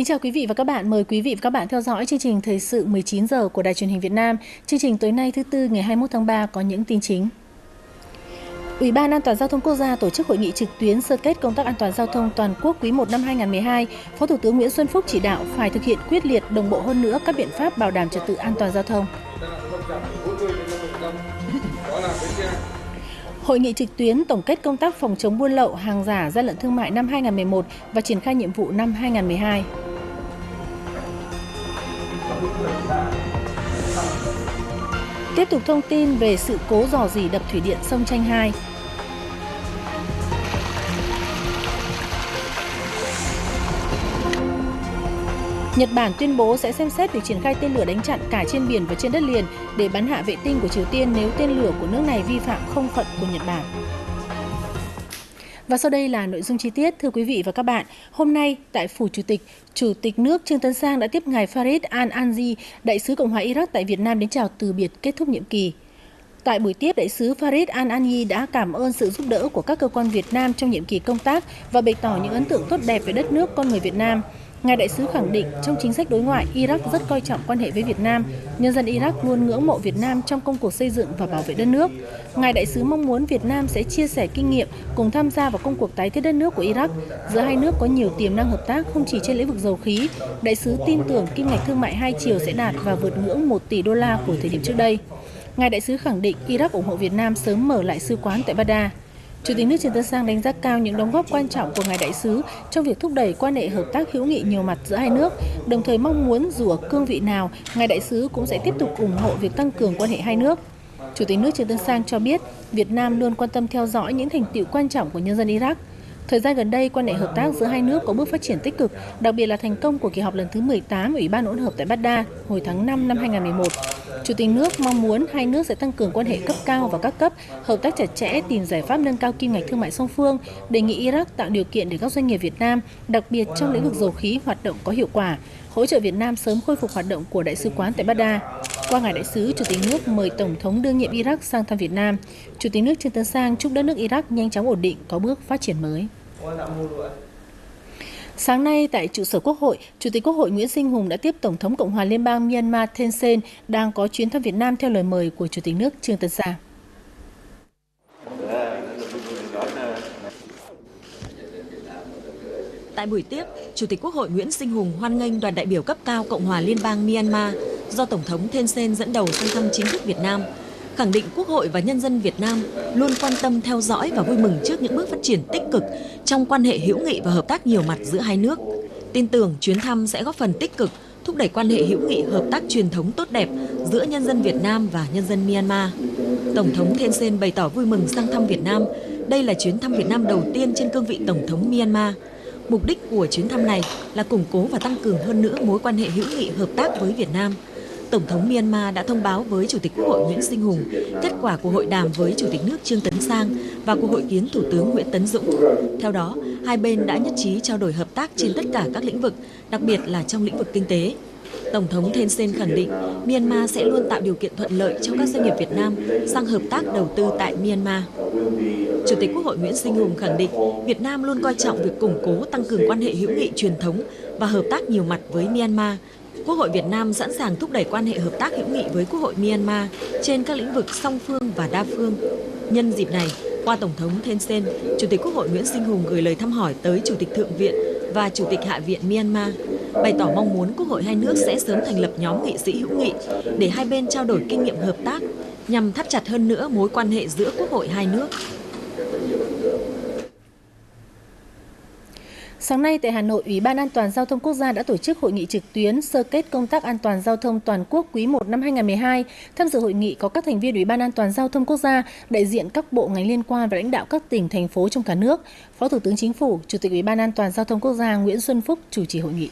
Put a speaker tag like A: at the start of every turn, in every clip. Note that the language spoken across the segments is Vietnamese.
A: Kính chào quý vị và các bạn. Mời quý vị và các bạn theo dõi chương trình Thời sự 19 giờ của Đài Truyền hình Việt Nam. Chương trình tối nay thứ Tư ngày 21 tháng 3 có những tin chính. Ủy ban An toàn giao thông quốc gia tổ chức hội nghị trực tuyến sơ kết công tác an toàn giao thông toàn quốc quý 1 năm 2012. Phó Thủ tướng Nguyễn Xuân Phúc chỉ đạo phải thực hiện quyết liệt, đồng bộ hơn nữa các biện pháp bảo đảm trật tự an toàn giao thông. Hội nghị trực tuyến tổng kết công tác phòng chống buôn lậu, hàng giả, gian lận thương mại năm 2011 và triển khai nhiệm vụ năm 2012. Tiếp tục thông tin về sự cố rò rỉ đập thủy điện sông Chanh 2. Nhật Bản tuyên bố sẽ xem xét việc triển khai tên lửa đánh chặn cả trên biển và trên đất liền để bắn hạ vệ tinh của Triều Tiên nếu tên lửa của nước này vi phạm không phận của Nhật Bản. Và sau đây là nội dung chi tiết. Thưa quý vị và các bạn, hôm nay tại Phủ Chủ tịch nước Trương Tấn Sang đã tiếp ngài Farid Al-Anji, đại sứ Cộng hòa Iraq tại Việt Nam đến chào từ biệt kết thúc nhiệm kỳ. Tại buổi tiếp, đại sứ Farid Al-Anji đã cảm ơn sự giúp đỡ của các cơ quan Việt Nam trong nhiệm kỳ công tác và bày tỏ những ấn tượng tốt đẹp về đất nước, con người Việt Nam. Ngài đại sứ khẳng định trong chính sách đối ngoại, Iraq rất coi trọng quan hệ với Việt Nam. Nhân dân Iraq luôn ngưỡng mộ Việt Nam trong công cuộc xây dựng và bảo vệ đất nước. Ngài đại sứ mong muốn Việt Nam sẽ chia sẻ kinh nghiệm, cùng tham gia vào công cuộc tái thiết đất nước của Iraq. Giữa hai nước có nhiều tiềm năng hợp tác không chỉ trên lĩnh vực dầu khí. Đại sứ tin tưởng kim ngạch thương mại hai chiều sẽ đạt và vượt ngưỡng 1 tỷ đô la của thời điểm trước đây. Ngài đại sứ khẳng định Iraq ủng hộ Việt Nam sớm mở lại sứ quán tại Baghdad. Chủ tịch nước Trương Tấn Sang đánh giá cao những đóng góp quan trọng của ngài đại sứ trong việc thúc đẩy quan hệ hợp tác hữu nghị nhiều mặt giữa hai nước, đồng thời mong muốn dù ở cương vị nào, ngài đại sứ cũng sẽ tiếp tục ủng hộ việc tăng cường quan hệ hai nước. Chủ tịch nước Trương Tấn Sang cho biết, Việt Nam luôn quan tâm theo dõi những thành tựu quan trọng của nhân dân Iraq. Thời gian gần đây, quan hệ hợp tác giữa hai nước có bước phát triển tích cực, đặc biệt là thành công của kỳ họp lần thứ 18 Ủy ban hỗn hợp tại Baghdad hồi tháng 5 năm 2011. Chủ tịch nước mong muốn hai nước sẽ tăng cường quan hệ cấp cao và các cấp, hợp tác chặt chẽ, tìm giải pháp nâng cao kim ngạch thương mại song phương, đề nghị Iraq tạo điều kiện để các doanh nghiệp Việt Nam, đặc biệt trong lĩnh vực dầu khí hoạt động có hiệu quả, hỗ trợ Việt Nam sớm khôi phục hoạt động của đại sứ quán tại Baghdad. Qua ngài đại sứ, Chủ tịch nước mời Tổng thống đương nhiệm Iraq sang thăm Việt Nam. Chủ tịch nước Trương Tấn Sang chúc đất nước Iraq nhanh chóng ổn định, có bước phát triển mới. Sáng nay tại trụ sở Quốc hội, Chủ tịch Quốc hội Nguyễn Sinh Hùng đã tiếp Tổng thống Cộng hòa Liên bang Myanmar Thein Sein đang có chuyến thăm Việt Nam theo lời mời của Chủ tịch nước Trương Tấn Sang.
B: Tại buổi tiếp, Chủ tịch Quốc hội Nguyễn Sinh Hùng hoan nghênh đoàn đại biểu cấp cao Cộng hòa Liên bang Myanmar do Tổng thống Thein Sein dẫn đầu sang thăm chính thức Việt Nam, khẳng định Quốc hội và nhân dân Việt Nam luôn quan tâm theo dõi và vui mừng trước những bước phát triển tích cực trong quan hệ hữu nghị và hợp tác nhiều mặt giữa hai nước. Tin tưởng chuyến thăm sẽ góp phần tích cực thúc đẩy quan hệ hữu nghị hợp tác truyền thống tốt đẹp giữa nhân dân Việt Nam và nhân dân Myanmar. Tổng thống Thein Sein bày tỏ vui mừng sang thăm Việt Nam. Đây là chuyến thăm Việt Nam đầu tiên trên cương vị Tổng thống Myanmar. Mục đích của chuyến thăm này là củng cố và tăng cường hơn nữa mối quan hệ hữu nghị hợp tác với Việt Nam. Tổng thống Myanmar đã thông báo với Chủ tịch Quốc hội Nguyễn Sinh Hùng kết quả của hội đàm với Chủ tịch nước Trương Tấn Sang và cuộc hội kiến Thủ tướng Nguyễn Tấn Dũng. Theo đó, hai bên đã nhất trí trao đổi hợp tác trên tất cả các lĩnh vực, đặc biệt là trong lĩnh vực kinh tế. Tổng thống Thein Sein khẳng định Myanmar sẽ luôn tạo điều kiện thuận lợi cho các doanh nghiệp Việt Nam sang hợp tác đầu tư tại Myanmar. Chủ tịch Quốc hội Nguyễn Sinh Hùng khẳng định Việt Nam luôn coi trọng việc củng cố tăng cường quan hệ hữu nghị truyền thống và hợp tác nhiều mặt với Myanmar. Quốc hội Việt Nam sẵn sàng thúc đẩy quan hệ hợp tác hữu nghị với Quốc hội Myanmar trên các lĩnh vực song phương và đa phương. Nhân dịp này, qua Tổng thống Thein Sein, Chủ tịch Quốc hội Nguyễn Sinh Hùng gửi lời thăm hỏi tới Chủ tịch Thượng viện và Chủ tịch Hạ viện Myanmar, bày tỏ mong muốn Quốc hội hai nước sẽ sớm thành lập nhóm nghị sĩ hữu nghị để hai bên trao đổi kinh nghiệm hợp tác nhằm thắt chặt hơn nữa mối quan hệ giữa Quốc hội hai nước.
A: Sáng nay tại Hà Nội, Ủy ban An toàn giao thông quốc gia đã tổ chức hội nghị trực tuyến sơ kết công tác an toàn giao thông toàn quốc quý 1 năm 2012. Tham dự hội nghị có các thành viên Ủy ban An toàn giao thông quốc gia, đại diện các bộ ngành liên quan và lãnh đạo các tỉnh, thành phố trong cả nước. Phó Thủ tướng Chính phủ, Chủ tịch Ủy ban An toàn giao thông quốc gia Nguyễn Xuân Phúc chủ trì hội nghị.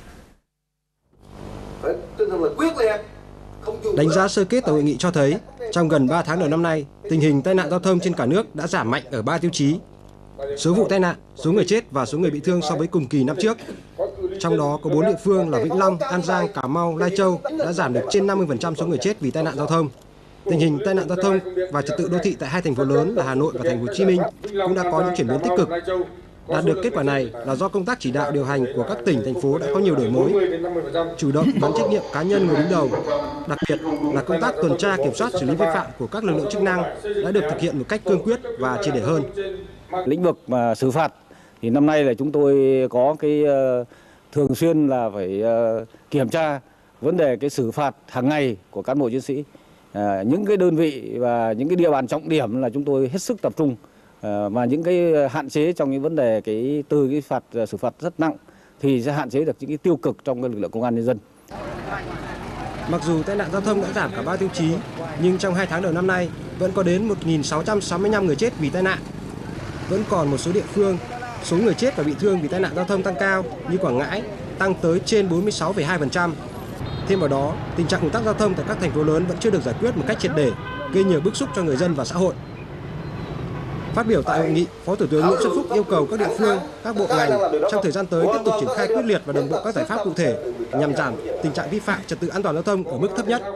C: Đánh giá sơ kết tại hội nghị cho thấy, trong gần 3 tháng đầu năm nay, tình hình tai nạn giao thông trên cả nước đã giảm mạnh ở 3 tiêu chí: số vụ tai nạn, số người chết và số người bị thương so với cùng kỳ năm trước. Trong đó có 4 địa phương là Vĩnh Long, An Giang, Cà Mau, Lai Châu đã giảm được trên 50% số người chết vì tai nạn giao thông. Tình hình tai nạn giao thông và trật tự đô thị tại hai thành phố lớn là Hà Nội và Thành phố Hồ Chí Minh cũng đã có những chuyển biến tích cực. Đạt được kết quả này là do công tác chỉ đạo điều hành của các tỉnh, thành phố đã có nhiều đổi mới, chủ động gắn trách nhiệm cá nhân người đứng đầu. Đặc biệt là công tác tuần tra kiểm soát xử lý vi phạm của các lực lượng chức năng đã được thực hiện một cách cương quyết và triệt để hơn.
D: Lĩnh vực mà xử phạt thì năm nay là chúng tôi có cái thường xuyên là phải kiểm tra vấn đề cái xử phạt hàng ngày của cán bộ chiến sĩ. Những cái đơn vị và những cái địa bàn trọng điểm là chúng tôi hết sức tập trung, và những cái hạn chế trong những vấn đề từ cái xử phạt rất nặng thì sẽ hạn chế được những cái tiêu cực trong cái lực lượng công an nhân dân.
C: Mặc dù tai nạn giao thông đã giảm cả 3 tiêu chí, nhưng trong 2 tháng đầu năm nay vẫn có đến 1.665 người chết vì tai nạn. Vẫn còn một số địa phương, số người chết và bị thương vì tai nạn giao thông tăng cao như Quảng Ngãi, tăng tới trên 46,2%. Thêm vào đó, tình trạng ùn tắc giao thông tại các thành phố lớn vẫn chưa được giải quyết một cách triệt để, gây nhiều bức xúc cho người dân và xã hội. Phát biểu tại hội nghị, Phó Thủ tướng Nguyễn Xuân Phúc yêu cầu các địa phương, các bộ ngành trong thời gian tới tiếp tục triển khai quyết liệt và đồng bộ các giải pháp cụ thể nhằm giảm tình trạng vi phạm trật tự an toàn giao thông ở mức thấp nhất.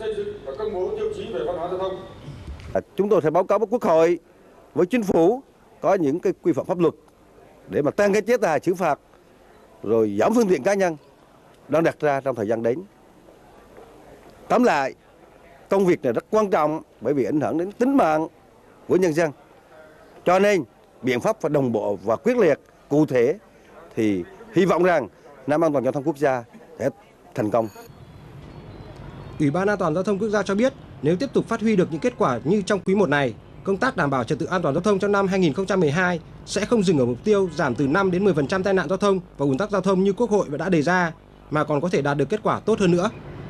E: Chúng tôi sẽ báo cáo với Quốc hội, với Chính phủ có những cái quy phạm pháp luật để mà tăng cái chế tài xử phạt, rồi giảm phương tiện cá nhân đang đặt ra trong thời gian đến. Tóm lại, công việc này rất quan trọng bởi vì ảnh hưởng đến tính mạng của nhân dân. Cho nên biện pháp phải đồng bộ và quyết liệt, cụ thể thì hy vọng rằng năm an toàn giao thông quốc gia sẽ thành công.
C: Ủy ban An toàn giao thông quốc gia cho biết, nếu tiếp tục phát huy được những kết quả như trong quý 1 này, công tác đảm bảo trật tự an toàn giao thông trong năm 2012 sẽ không dừng ở mục tiêu giảm từ 5 đến 10% tai nạn giao thông và ùn tắc giao thông như Quốc hội đã đề ra, mà còn có thể đạt được kết quả tốt hơn nữa.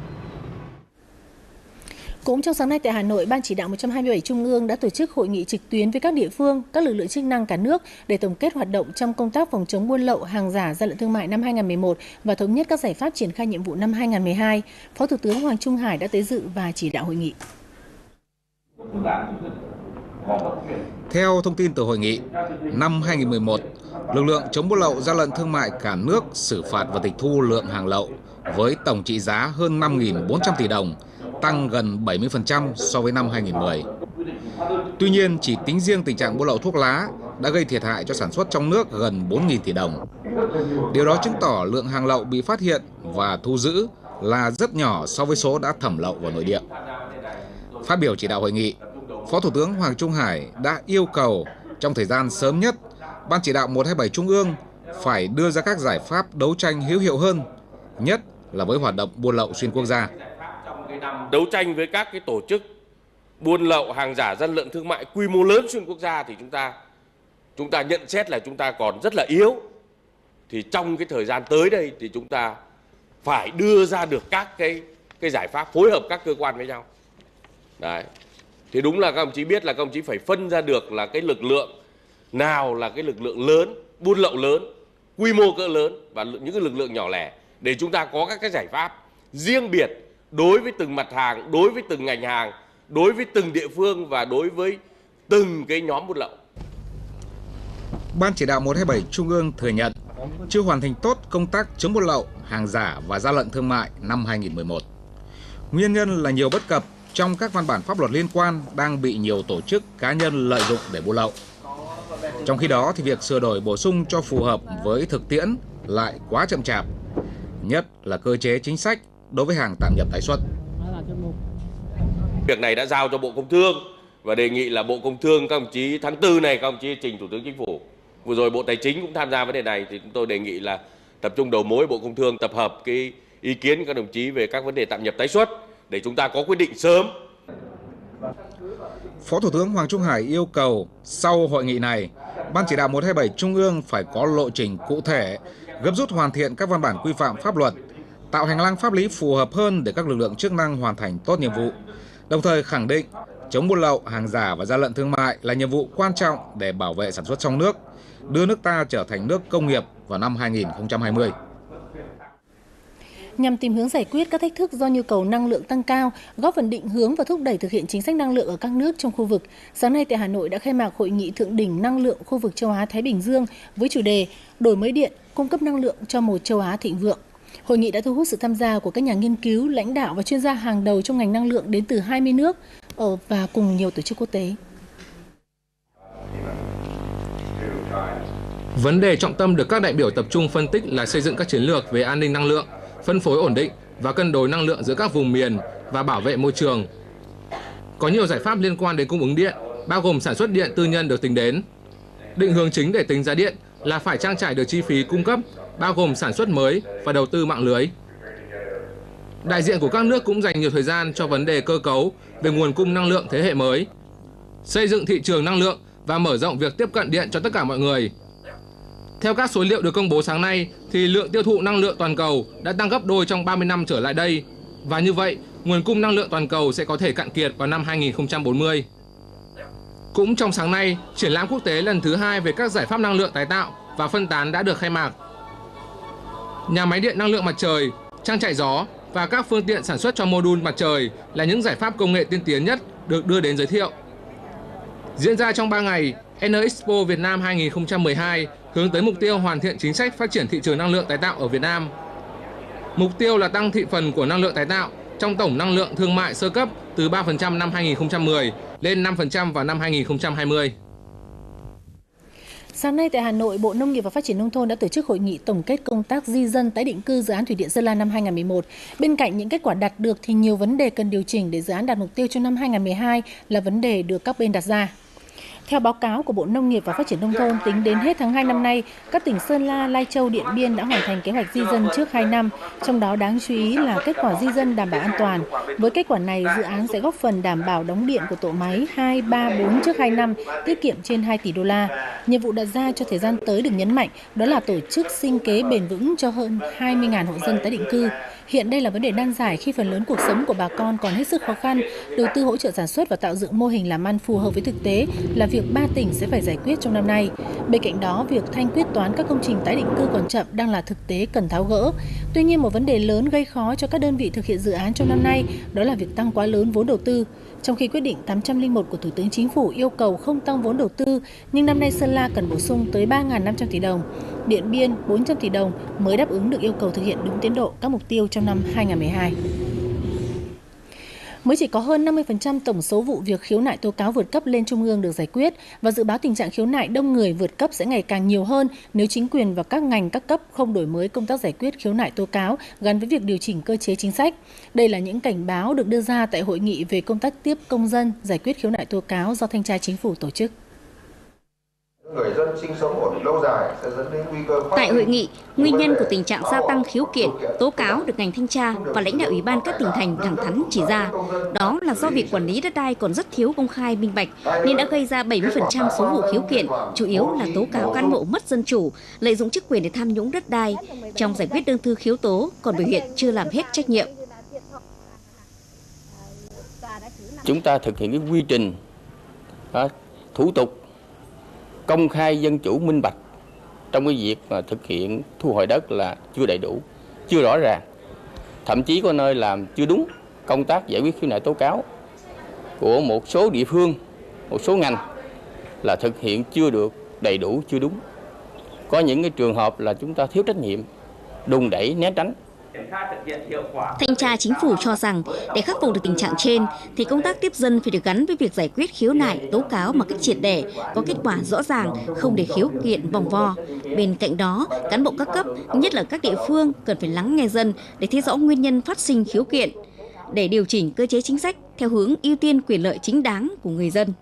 A: Cũng trong sáng nay tại Hà Nội, Ban chỉ đạo 127 Trung ương đã tổ chức hội nghị trực tuyến với các địa phương, các lực lượng chức năng cả nước để tổng kết hoạt động trong công tác phòng chống buôn lậu, hàng giả, gian lận thương mại năm 2011 và thống nhất các giải pháp triển khai nhiệm vụ năm 2012. Phó Thủ tướng Hoàng Trung Hải đã tới dự và chỉ đạo hội nghị.
F: Theo thông tin từ hội nghị, năm 2011, lực lượng chống buôn lậu, gian lận thương mại cả nước xử phạt và tịch thu lượng hàng lậu với tổng trị giá hơn 5.400 tỷ đồng, tăng gần 70% so với năm 2010. Tuy nhiên, chỉ tính riêng tình trạng buôn lậu thuốc lá đã gây thiệt hại cho sản xuất trong nước gần 4.000 tỷ đồng. Điều đó chứng tỏ lượng hàng lậu bị phát hiện và thu giữ là rất nhỏ so với số đã thẩm lậu vào nội địa. Phát biểu chỉ đạo hội nghị, Phó Thủ tướng Hoàng Trung Hải đã yêu cầu trong thời gian sớm nhất, Ban chỉ đạo 127 Trung ương phải đưa ra các giải pháp đấu tranh hữu hiệu hơn, nhất là với hoạt động buôn lậu xuyên quốc gia.
G: Đấu tranh với các cái tổ chức buôn lậu, hàng giả, gian lận thương mại quy mô lớn xuyên quốc gia thì chúng ta nhận xét là chúng ta còn rất là yếu. Thì trong cái thời gian tới đây thì chúng ta phải đưa ra được các cái giải pháp phối hợp các cơ quan với nhau. Đấy. Thì đúng là các đồng chí biết là các đồng chí phải phân ra được là cái lực lượng nào là cái lực lượng lớn, buôn lậu lớn, quy mô cỡ lớn và những cái lực lượng nhỏ lẻ để chúng ta có các cái giải pháp riêng biệt đối với từng mặt hàng, đối với từng ngành hàng, đối với từng địa phương và đối với từng cái nhóm buôn lậu.
F: Ban chỉ đạo 127 Trung ương thừa nhận chưa hoàn thành tốt công tác chống buôn lậu, hàng giả và gian lận thương mại năm 2011. Nguyên nhân là nhiều bất cập trong các văn bản pháp luật liên quan đang bị nhiều tổ chức cá nhân lợi dụng để buôn lậu. Trong khi đó thì việc sửa đổi bổ sung cho phù hợp với thực tiễn lại quá chậm chạp, nhất là cơ chế chính sách đối với hàng tạm nhập tái xuất.
G: Việc này đã giao cho Bộ Công Thương và đề nghị là Bộ Công Thương các đồng chí tháng 4 này các đồng chí trình Thủ tướng Chính phủ. Vừa rồi Bộ Tài chính cũng tham gia vấn đề này thì chúng tôi đề nghị là tập trung đầu mối Bộ Công Thương tập hợp cái ý kiến của các đồng chí về các vấn đề tạm nhập tái xuất để chúng ta có quyết định sớm.
F: Phó Thủ tướng Hoàng Trung Hải yêu cầu sau hội nghị này, Ban chỉ đạo 127 Trung ương phải có lộ trình cụ thể, gấp rút hoàn thiện các văn bản quy phạm pháp luật, tạo hành lang pháp lý phù hợp hơn để các lực lượng chức năng hoàn thành tốt nhiệm vụ. Đồng thời khẳng định chống buôn lậu, hàng giả và gian lận thương mại là nhiệm vụ quan trọng để bảo vệ sản xuất trong nước, đưa nước ta trở thành nước công nghiệp vào năm 2020.
A: Nhằm tìm hướng giải quyết các thách thức do nhu cầu năng lượng tăng cao, góp phần định hướng và thúc đẩy thực hiện chính sách năng lượng ở các nước trong khu vực, sáng nay tại Hà Nội đã khai mạc Hội nghị Thượng đỉnh Năng lượng khu vực châu Á-Thái Bình Dương với chủ đề Đổi mới điện, cung cấp năng lượng cho một châu Á thịnh vượng. Hội nghị đã thu hút sự tham gia của các nhà nghiên cứu, lãnh đạo và chuyên gia hàng đầu trong ngành năng lượng đến từ 20 nước và cùng nhiều tổ chức quốc tế.
H: Vấn đề trọng tâm được các đại biểu tập trung phân tích là xây dựng các chiến lược về an ninh năng lượng, phân phối ổn định và cân đối năng lượng giữa các vùng miền và bảo vệ môi trường. Có nhiều giải pháp liên quan đến cung ứng điện, bao gồm sản xuất điện tư nhân được tính đến. Định hướng chính để tính giá điện là phải trang trải được chi phí cung cấp, bao gồm sản xuất mới và đầu tư mạng lưới. Đại diện của các nước cũng dành nhiều thời gian cho vấn đề cơ cấu về nguồn cung năng lượng thế hệ mới, xây dựng thị trường năng lượng và mở rộng việc tiếp cận điện cho tất cả mọi người. Theo các số liệu được công bố sáng nay, thì lượng tiêu thụ năng lượng toàn cầu đã tăng gấp đôi trong 30 năm trở lại đây, và như vậy, nguồn cung năng lượng toàn cầu sẽ có thể cạn kiệt vào năm 2040. Cũng trong sáng nay, triển lãm quốc tế lần thứ 2 về các giải pháp năng lượng tái tạo và phân tán đã được khai mạc. Nhà máy điện năng lượng mặt trời, trang trại gió và các phương tiện sản xuất cho mô đun mặt trời là những giải pháp công nghệ tiên tiến nhất được đưa đến giới thiệu. Diễn ra trong 3 ngày, Enerexpo Việt Nam 2012 hướng tới mục tiêu hoàn thiện chính sách phát triển thị trường năng lượng tái tạo ở Việt Nam. Mục tiêu là tăng thị phần của năng lượng tái tạo trong tổng năng lượng thương mại sơ cấp từ 3% năm 2010 lên 5% vào năm 2020.
A: Sáng nay tại Hà Nội, Bộ Nông nghiệp và Phát triển Nông thôn đã tổ chức hội nghị tổng kết công tác di dân tái định cư dự án Thủy điện Sơn La năm 2011. Bên cạnh những kết quả đạt được thì nhiều vấn đề cần điều chỉnh để dự án đạt mục tiêu trong năm 2012 là vấn đề được các bên đặt ra. Theo báo cáo của Bộ Nông nghiệp và Phát triển Nông thôn, tính đến hết tháng 2 năm nay, các tỉnh Sơn La, Lai Châu, Điện Biên đã hoàn thành kế hoạch di dân trước 2 năm, trong đó đáng chú ý là kết quả di dân đảm bảo an toàn. Với kết quả này, dự án sẽ góp phần đảm bảo đóng điện của tổ máy 2, 3, 4 trước 2 năm, tiết kiệm trên 2 tỷ đô la. Nhiệm vụ đặt ra cho thời gian tới được nhấn mạnh, đó là tổ chức sinh kế bền vững cho hơn 20.000 hộ dân tái định cư. Hiện đây là vấn đề nan giải khi phần lớn cuộc sống của bà con còn hết sức khó khăn. Đầu tư hỗ trợ sản xuất và tạo dựng mô hình làm ăn phù hợp với thực tế là việc 3 tỉnh sẽ phải giải quyết trong năm nay. Bên cạnh đó, việc thanh quyết toán các công trình tái định cư còn chậm đang là thực tế cần tháo gỡ. Tuy nhiên, một vấn đề lớn gây khó cho các đơn vị thực hiện dự án trong năm nay đó là việc tăng quá lớn vốn đầu tư. Trong khi quyết định 801 của Thủ tướng Chính phủ yêu cầu không tăng vốn đầu tư, nhưng năm nay Sơn La cần bổ sung tới 3.500 tỷ đồng, Điện Biên 400 tỷ đồng mới đáp ứng được yêu cầu thực hiện đúng tiến độ các mục tiêu trong năm 2012. Mới chỉ có hơn 50% tổng số vụ việc khiếu nại tố cáo vượt cấp lên trung ương được giải quyết, và dự báo tình trạng khiếu nại đông người vượt cấp sẽ ngày càng nhiều hơn nếu chính quyền và các ngành các cấp không đổi mới công tác giải quyết khiếu nại tố cáo gắn với việc điều chỉnh cơ chế chính sách. Đây là những cảnh báo được đưa ra tại hội nghị về công tác tiếp công dân giải quyết khiếu nại tố cáo do Thanh tra Chính phủ tổ chức.
I: Người dân sinh sống ổn định lâu dài sẽ dẫn đến nguy cơ.
J: Tại hội nghị, nguyên nhân của tình trạng gia tăng khiếu kiện, tố cáo được ngành thanh tra và lãnh đạo Ủy ban các tỉnh thành thẳng thắn chỉ ra. Đó là do việc quản lý đất đai còn rất thiếu công khai minh bạch nên đã gây ra 70% số vụ khiếu kiện, chủ yếu là tố cáo cán bộ mất dân chủ, lợi dụng chức quyền để tham nhũng đất đai. Trong giải quyết đơn thư khiếu tố còn biểu hiện chưa làm hết trách nhiệm.
K: Chúng ta thực hiện cái quy trình thủ tục công khai, dân chủ, minh bạch trong cái việc mà thực hiện thu hồi đất là chưa đầy đủ, chưa rõ ràng, thậm chí có nơi làm chưa đúng. Công tác giải quyết khiếu nại tố cáo của một số địa phương, một số ngành là thực hiện chưa được đầy đủ, chưa đúng. Có những cái trường hợp là chúng ta thiếu trách nhiệm, đùn đẩy, né tránh.
J: Thanh tra Chính phủ cho rằng để khắc phục được tình trạng trên thì công tác tiếp dân phải được gắn với việc giải quyết khiếu nại, tố cáo một cách triệt để, có kết quả rõ ràng, không để khiếu kiện vòng vo. Bên cạnh đó, cán bộ các cấp, nhất là các địa phương cần phải lắng nghe dân để thấy rõ nguyên nhân phát sinh khiếu kiện, để điều chỉnh cơ chế chính sách theo hướng ưu tiên quyền lợi chính đáng của người dân.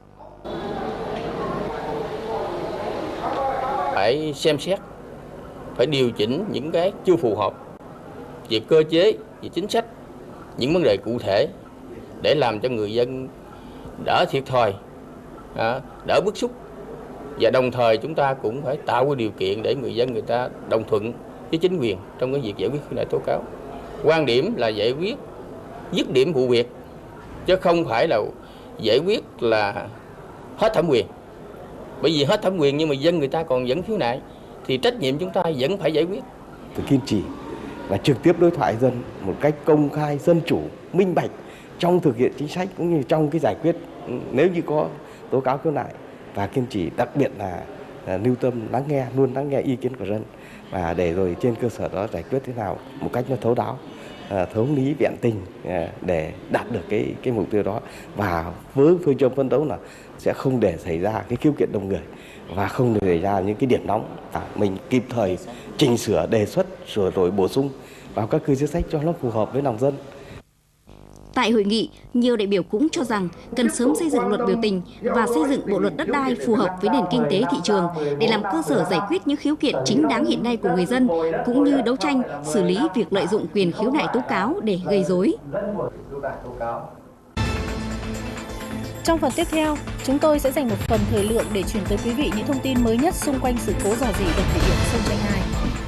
K: Phải xem xét, phải điều chỉnh những cái chưa phù hợp về cơ chế, về chính sách, những vấn đề cụ thể để làm cho người dân đỡ thiệt thòi, đỡ bức xúc, và đồng thời chúng ta cũng phải tạo cái điều kiện để người dân người ta đồng thuận với chính quyền trong cái việc giải quyết khiếu nại tố cáo. Quan điểm là giải quyết dứt điểm vụ việc chứ không phải là giải quyết là hết thẩm quyền. Bởi vì hết thẩm quyền nhưng mà dân người ta còn vẫn khiếu nại thì trách nhiệm chúng ta vẫn phải giải quyết.
E: Phải kiên trì và trực tiếp đối thoại dân một cách công khai, dân chủ, minh bạch trong thực hiện chính sách cũng như trong cái giải quyết nếu như có tố cáo khiếu nại, và kiên trì đặc biệt là lưu tâm lắng nghe, luôn lắng nghe ý kiến của dân, và để rồi trên cơ sở đó giải quyết thế nào một cách nó thấu đáo, thấu lý vẹn tình để đạt được cái mục tiêu đó. Và với phương châm phấn đấu là sẽ không để xảy ra cái khiếu kiện đông người, và không để ra những cái điểm nóng. Mình kịp thời chỉnh sửa, đề xuất, sửa đổi, bổ sung vào các cơ chế sách cho nó phù hợp với lòng dân.
J: Tại hội nghị, nhiều đại biểu cũng cho rằng cần sớm xây dựng luật biểu tình và xây dựng bộ luật đất đai phù hợp với nền kinh tế thị trường để làm cơ sở giải quyết những khiếu kiện chính đáng hiện nay của người dân, cũng như đấu tranh, xử lý việc lợi dụng quyền khiếu nại tố cáo để gây rối.
A: Trong phần tiếp theo, chúng tôi sẽ dành một phần thời lượng để chuyển tới quý vị những thông tin mới nhất xung quanh sự cố rò rỉ đập thủy điện sông Chanh 2.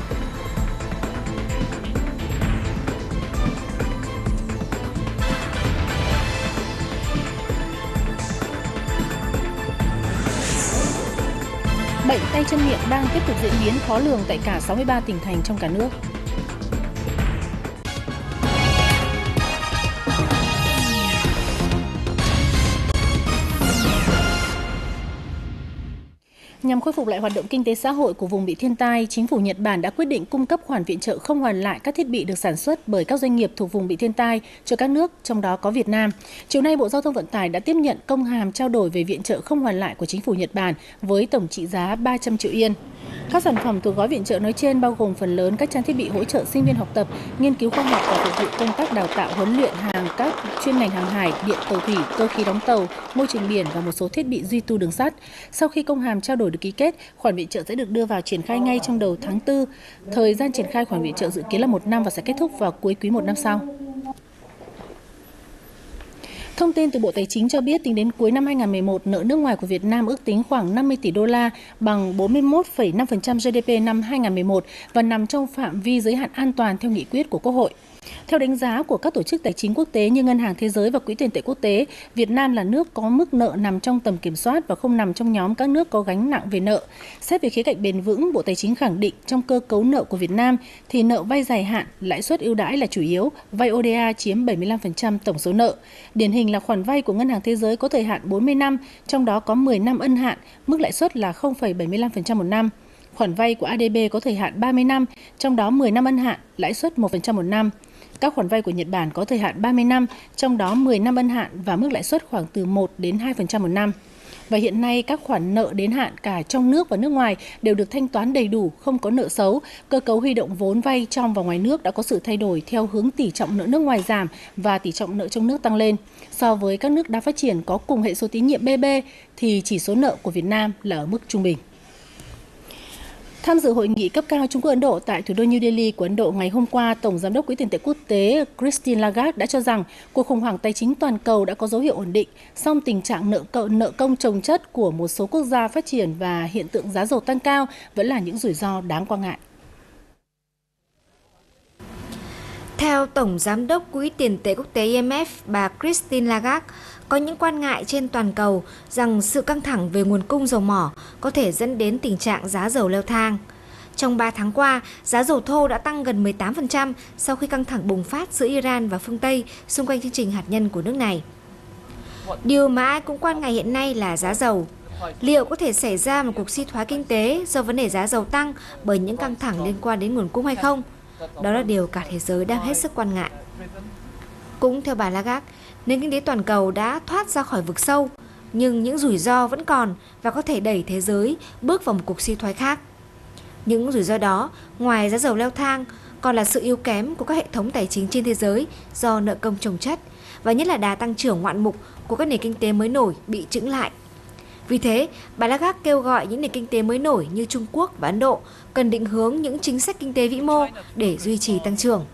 A: Bệnh tay chân miệng đang tiếp tục diễn biến khó lường tại cả 63 tỉnh thành trong cả nước. Nhằm khôi phục lại hoạt động kinh tế xã hội của vùng bị thiên tai, chính phủ Nhật Bản đã quyết định cung cấp khoản viện trợ không hoàn lại các thiết bị được sản xuất bởi các doanh nghiệp thuộc vùng bị thiên tai cho các nước, trong đó có Việt Nam. Chiều nay, Bộ Giao thông Vận tải đã tiếp nhận công hàm trao đổi về viện trợ không hoàn lại của chính phủ Nhật Bản với tổng trị giá 300 triệu yên. Các sản phẩm thuộc gói viện trợ nói trên bao gồm phần lớn các trang thiết bị hỗ trợ sinh viên học tập, nghiên cứu khoa học và phục vụ công tác đào tạo huấn luyện hàng các chuyên ngành hàng hải, điện tàu thủy, cơ khí đóng tàu, môi trường biển và một số thiết bị duy tu đường sắt. Sau khi công hàm trao đổi được ký kết, khoản viện trợ sẽ được đưa vào triển khai ngay trong đầu tháng 4. Thời gian triển khai khoản viện trợ dự kiến là 1 năm và sẽ kết thúc vào cuối quý 1 năm sau. Thông tin từ Bộ Tài chính cho biết tính đến cuối năm 2011, nợ nước ngoài của Việt Nam ước tính khoảng 50 tỷ đô la, bằng 41,5% GDP năm 2011 và nằm trong phạm vi giới hạn an toàn theo nghị quyết của Quốc hội. Theo đánh giá của các tổ chức tài chính quốc tế như Ngân hàng Thế giới và Quỹ tiền tệ quốc tế, Việt Nam là nước có mức nợ nằm trong tầm kiểm soát và không nằm trong nhóm các nước có gánh nặng về nợ. Xét về khía cạnh bền vững, Bộ Tài chính khẳng định trong cơ cấu nợ của Việt Nam thì nợ vay dài hạn, lãi suất ưu đãi là chủ yếu, vay ODA chiếm 75% tổng số nợ. Điển hình là khoản vay của Ngân hàng Thế giới có thời hạn 40 năm, trong đó có 10 năm ân hạn, mức lãi suất là 0,75% một năm. Khoản vay của ADB có thời hạn 30 năm, trong đó 10 năm ân hạn, lãi suất 1% một năm. Các khoản vay của Nhật Bản có thời hạn 30 năm, trong đó 10 năm ân hạn và mức lãi suất khoảng từ 1 đến 2% một năm. Và hiện nay các khoản nợ đến hạn cả trong nước và nước ngoài đều được thanh toán đầy đủ, không có nợ xấu. Cơ cấu huy động vốn vay trong và ngoài nước đã có sự thay đổi theo hướng tỷ trọng nợ nước ngoài giảm và tỷ trọng nợ trong nước tăng lên. So với các nước đa phát triển có cùng hệ số tín nhiệm BB thì chỉ số nợ của Việt Nam là ở mức trung bình. Tham dự hội nghị cấp cao Trung Quốc Ấn Độ tại thủ đô New Delhi của Ấn Độ ngày hôm qua, Tổng Giám đốc Quỹ tiền tệ quốc tế Christine Lagarde đã cho rằng cuộc khủng hoảng tài chính toàn cầu đã có dấu hiệu ổn định, song tình trạng nợ công chồng chất của một số quốc gia phát triển và hiện tượng giá dầu tăng cao vẫn là những rủi ro đáng quan ngại.
L: Theo Tổng Giám đốc Quỹ tiền tệ quốc tế IMF, bà Christine Lagarde, có những quan ngại trên toàn cầu rằng sự căng thẳng về nguồn cung dầu mỏ có thể dẫn đến tình trạng giá dầu leo thang. Trong 3 tháng qua, giá dầu thô đã tăng gần 18% sau khi căng thẳng bùng phát giữa Iran và phương Tây xung quanh chương trình hạt nhân của nước này. Điều mà ai cũng quan ngại hiện nay là giá dầu. Liệu có thể xảy ra một cuộc suy thoái kinh tế do vấn đề giá dầu tăng bởi những căng thẳng liên quan đến nguồn cung hay không? Đó là điều cả thế giới đang hết sức quan ngại. Cũng theo bà Lagarde, nền kinh tế toàn cầu đã thoát ra khỏi vực sâu, nhưng những rủi ro vẫn còn và có thể đẩy thế giới bước vào một cuộc suy thoái khác. Những rủi ro đó, ngoài giá dầu leo thang, còn là sự yếu kém của các hệ thống tài chính trên thế giới do nợ công chồng chất, và nhất là đà tăng trưởng ngoạn mục của các nền kinh tế mới nổi bị chững lại. Vì thế, bà Lagarde kêu gọi những nền kinh tế mới nổi như Trung Quốc và Ấn Độ cần định hướng những chính sách kinh tế vĩ mô để duy trì tăng trưởng.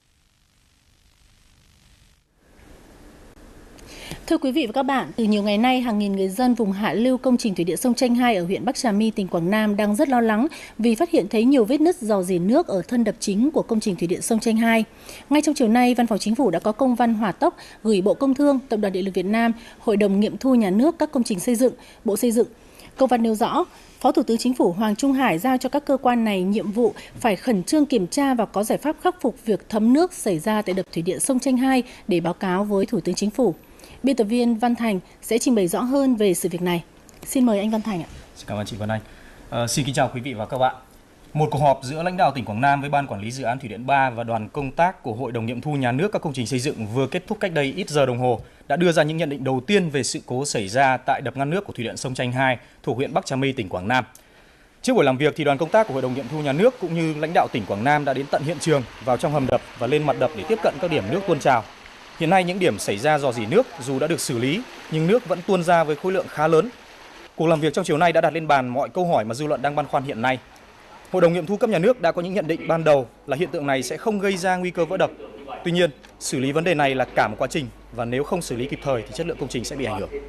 A: Thưa quý vị và các bạn, từ nhiều ngày nay, hàng nghìn người dân vùng hạ lưu công trình thủy điện sông Chanh 2 ở huyện Bắc Trà My, tỉnh Quảng Nam đang rất lo lắng vì phát hiện thấy nhiều vết nứt rò rỉ nước ở thân đập chính của công trình thủy điện sông Chanh 2. Ngay trong chiều nay, Văn phòng Chính phủ đã có công văn hỏa tốc gửi Bộ Công Thương, Tập đoàn Điện lực Việt Nam, Hội đồng nghiệm thu nhà nước các công trình xây dựng, Bộ Xây dựng. Công văn nêu rõ, Phó Thủ tướng Chính phủ Hoàng Trung Hải giao cho các cơ quan này nhiệm vụ phải khẩn trương kiểm tra và có giải pháp khắc phục việc thấm nước xảy ra tại đập thủy điện sông Chanh 2 để báo cáo với Thủ tướng Chính phủ. Biên tập viên Văn Thành sẽ trình bày rõ hơn về sự việc này. Xin mời anh Văn Thành ạ.
M: Xin cảm ơn chị Vân Anh. Xin kính chào quý vị và các bạn. Một cuộc họp giữa lãnh đạo tỉnh Quảng Nam với Ban Quản lý Dự án Thủy điện 3 và đoàn công tác của Hội đồng nghiệm thu nhà nước các công trình xây dựng vừa kết thúc cách đây ít giờ đồng hồ đã đưa ra những nhận định đầu tiên về sự cố xảy ra tại đập ngăn nước của Thủy điện Sông Chanh 2 thuộc huyện Bắc Trà My, tỉnh Quảng Nam. Trước buổi làm việc thì đoàn công tác của Hội đồng nghiệm thu nhà nước cũng như lãnh đạo tỉnh Quảng Nam đã đến tận hiện trường, vào trong hầm đập và lên mặt đập để tiếp cận các điểm nước tuôn trào. Hiện nay những điểm xảy ra rò rỉ nước dù đã được xử lý nhưng nước vẫn tuôn ra với khối lượng khá lớn. Cuộc làm việc trong chiều nay đã đặt lên bàn mọi câu hỏi mà dư luận đang băn khoăn hiện nay. Hội đồng nghiệm thu cấp nhà nước đã có những nhận định ban đầu là hiện tượng này sẽ không gây ra nguy cơ vỡ đập. Tuy nhiên, xử lý vấn đề này là cả một quá trình và nếu không xử lý kịp thời thì chất lượng công trình sẽ bị ảnh hưởng.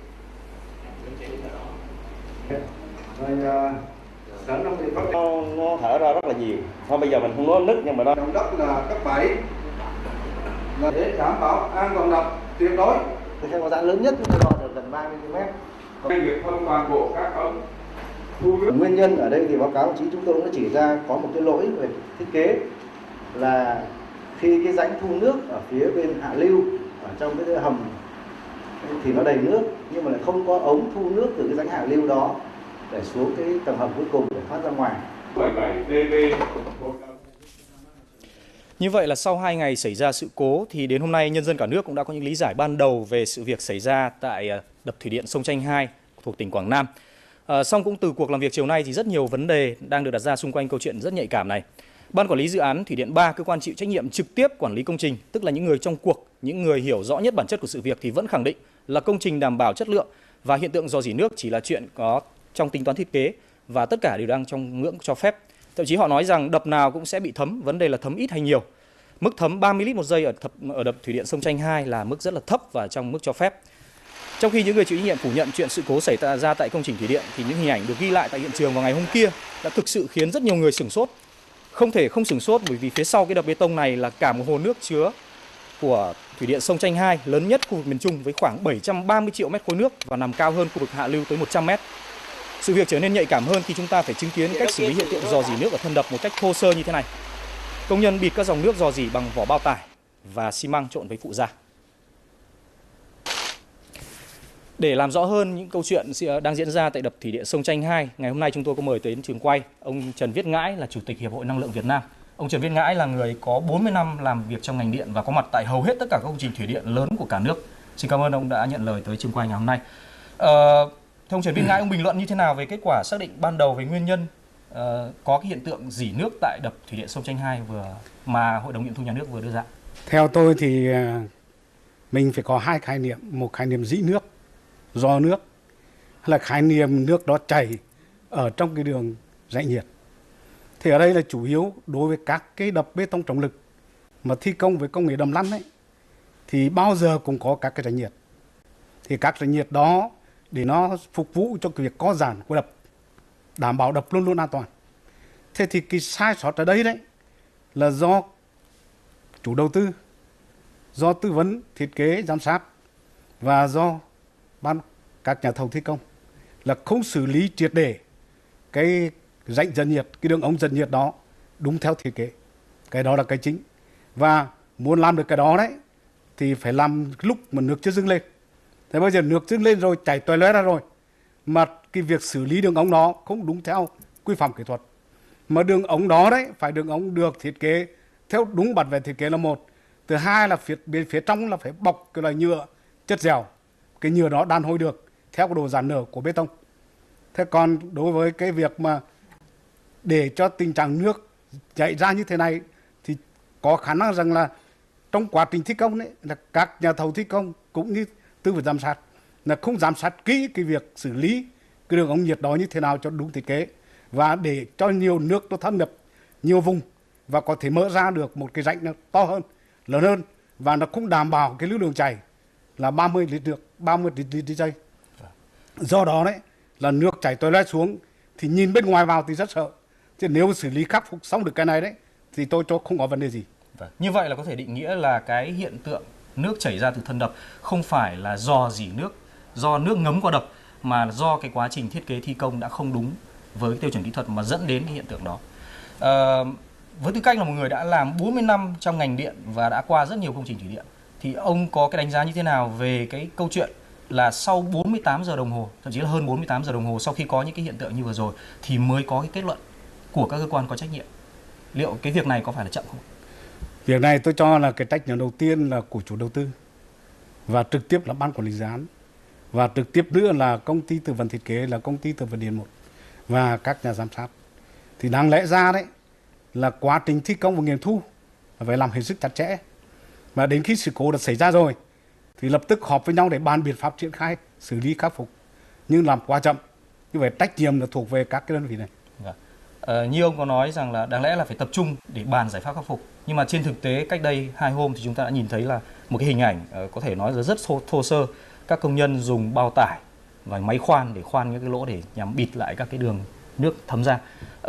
E: Nó thở ra rất là nhiều. Thôi bây giờ mình không nói nứt nhưng mà nó
I: Động đất là cấp 7 là để đảm bảo an toàn đập tuyệt đối.
E: Theo dạn lớn nhất chúng ta đo được gần 30 mm.
I: Việc thông toàn bộ các ống
E: thu nước. Nguyên nhân ở đây thì báo cáo chí chúng tôi cũng đã chỉ ra có một cái lỗi về thiết kế là khi cái rãnh thu nước ở phía bên hạ lưu ở trong cái hầm thì nó đầy nước nhưng mà lại không có ống thu nước từ cái rãnh hạ lưu đó để xuống cái tầng hầm cuối cùng để thoát ra ngoài.
M: Như vậy là sau 2 ngày xảy ra sự cố thì đến hôm nay nhân dân cả nước cũng đã có những lý giải ban đầu về sự việc xảy ra tại đập thủy điện Sông Chanh 2 thuộc tỉnh Quảng Nam. Song cũng từ cuộc làm việc chiều nay thì rất nhiều vấn đề đang được đặt ra xung quanh câu chuyện rất nhạy cảm này. Ban Quản lý Dự án Thủy điện 3, cơ quan chịu trách nhiệm trực tiếp quản lý công trình, tức là những người trong cuộc, những người hiểu rõ nhất bản chất của sự việc thì vẫn khẳng định là công trình đảm bảo chất lượng và hiện tượng rò rỉ nước chỉ là chuyện có trong tính toán thiết kế và tất cả đều đang trong ngưỡng cho phép. Thậm chí họ nói rằng đập nào cũng sẽ bị thấm, vấn đề là thấm ít hay nhiều. Mức thấm 30 lít một giây ở đập thủy điện Sông Chanh 2 là mức rất là thấp và trong mức cho phép. Trong khi những người chịu trách nhiệm phủ nhận chuyện sự cố xảy ra tại công trình thủy điện thì những hình ảnh được ghi lại tại hiện trường vào ngày hôm kia đã thực sự khiến rất nhiều người sửng sốt. Không thể không sửng sốt bởi vì phía sau cái đập bê tông này là cả một hồ nước chứa của thủy điện Sông Chanh 2 lớn nhất khu vực miền Trung với khoảng 730 triệu mét khối nước và nằm cao hơn khu vực hạ lưu tới 100 mét. Sự việc trở nên nhạy cảm hơn khi chúng ta phải chứng kiến cách xử lý hiện tượng rò rỉ nước ở thân đập một cách thô sơ như thế này. Công nhân bịt các dòng nước rò rỉ bằng vỏ bao tải và xi măng trộn với phụ gia. Để làm rõ hơn những câu chuyện đang diễn ra tại đập thủy điện Sông Chanh 2, ngày hôm nay chúng tôi có mời tới trường quay ông Trần Viết Ngãi là Chủ tịch Hiệp hội Năng lượng Việt Nam. Ông Trần Viết Ngãi là người có 40 năm làm việc trong ngành điện và có mặt tại hầu hết tất cả các công trình thủy điện lớn của cả nước. Xin cảm ơn ông đã nhận lời tới trường quay ngày hôm nay. Thưa ông Trần Viết Ngãi, ông bình luận như thế nào về kết quả xác định ban đầu về nguyên nhân có cái hiện tượng rỉ nước tại đập thủy điện Sông Chanh 2 mà Hội đồng nghiệm thu nhà nước vừa đưa ra?
N: Theo tôi thì mình phải có hai khái niệm, một khái niệm rỉ nước, rò nước, hay là khái niệm nước đó chảy ở trong cái đường rãnh nhiệt. Thì ở đây là chủ yếu đối với các cái đập bê tông trọng lực mà thi công với công nghệ đầm lăn ấy, thì bao giờ cũng có các cái rãnh nhiệt. Thì các rãnh nhiệt đó để nó phục vụ cho cái việc co giãn của đập, đảm bảo đập luôn luôn an toàn. Thế thì cái sai sót ở đây đấy là do chủ đầu tư, do tư vấn thiết kế giám sát và do các nhà thầu thi công là không xử lý triệt để cái rãnh dẫn nhiệt, cái đường ống dẫn nhiệt đó đúng theo thiết kế. Cái đó là cái chính. Và muốn làm được cái đó đấy thì phải làm lúc mà nước chưa dâng lên. Thế bây giờ nước dâng lên rồi, chảy toè loé ra rồi, mà cái việc xử lý đường ống đó không đúng theo quy phạm kỹ thuật. Mà đường ống đó đấy phải đường ống được thiết kế theo đúng bản vẽ thiết kế là một. Thứ hai là phía trong là phải bọc cái loại nhựa chất dẻo. Cái nhựa đó đàn hồi được theo cái độ giãn nở của bê tông. Thế còn đối với cái việc mà để cho tình trạng nước chảy ra như thế này thì có khả năng rằng là trong quá trình thi công đấy là các nhà thầu thi công cũng như tư vấn giám sát là không giám sát kỹ cái việc xử lý cái đường ống nhiệt đó như thế nào cho đúng thiết kế và để cho nhiều nước nó thâm nhập nhiều vùng và có thể mở ra được một cái rãnh nó to hơn, lớn hơn và nó cũng đảm bảo cái lưu lượng chảy là 30 lít nước, 30 lít giây. Do đó đấy là nước chảy toè loét xuống thì nhìn bên ngoài vào thì rất sợ. Chứ nếu xử lý khắc phục xong được cái này đấy thì tôi cho không có vấn đề gì.
M: Như vậy là có thể định nghĩa là cái hiện tượng nước chảy ra từ thân đập không phải là do rỉ nước, do nước ngấm qua đập mà do cái quá trình thiết kế thi công đã không đúng với tiêu chuẩn kỹ thuật mà dẫn đến cái hiện tượng đó. Với tư cách là một người đã làm 40 năm trong ngành điện và đã qua rất nhiều công trình thủy điện thì ông có cái đánh giá như thế nào về cái câu chuyện là sau 48 giờ đồng hồ, thậm chí là hơn 48 giờ đồng hồ sau khi có những cái hiện tượng như vừa rồi thì mới có cái kết luận của các cơ quan có trách nhiệm. Liệu cái việc này có phải là chậm không?
N: Việc này tôi cho là cái trách nhiệm đầu tiên là của chủ đầu tư và trực tiếp là ban quản lý dự án, và trực tiếp nữa là công ty tư vấn thiết kế, là công ty tư vấn điện 1 và các nhà giám sát. Thì đáng lẽ ra đấy là quá trình thi công và nghiệm thu phải làm hết sức chặt chẽ, và đến khi sự cố đã xảy ra rồi thì lập tức họp với nhau để bàn biện pháp triển khai xử lý khắc phục, nhưng làm quá chậm. Như vậy trách nhiệm là thuộc về các cái đơn vị này.
M: Như ông có nói rằng là đáng lẽ là phải tập trung để bàn giải pháp khắc phục, nhưng mà trên thực tế cách đây 2 hôm thì chúng ta đã nhìn thấy là một cái hình ảnh có thể nói là rất thô sơ. Các công nhân dùng bao tải và máy khoan để khoan những cái lỗ để nhằm bịt lại các cái đường nước thấm ra.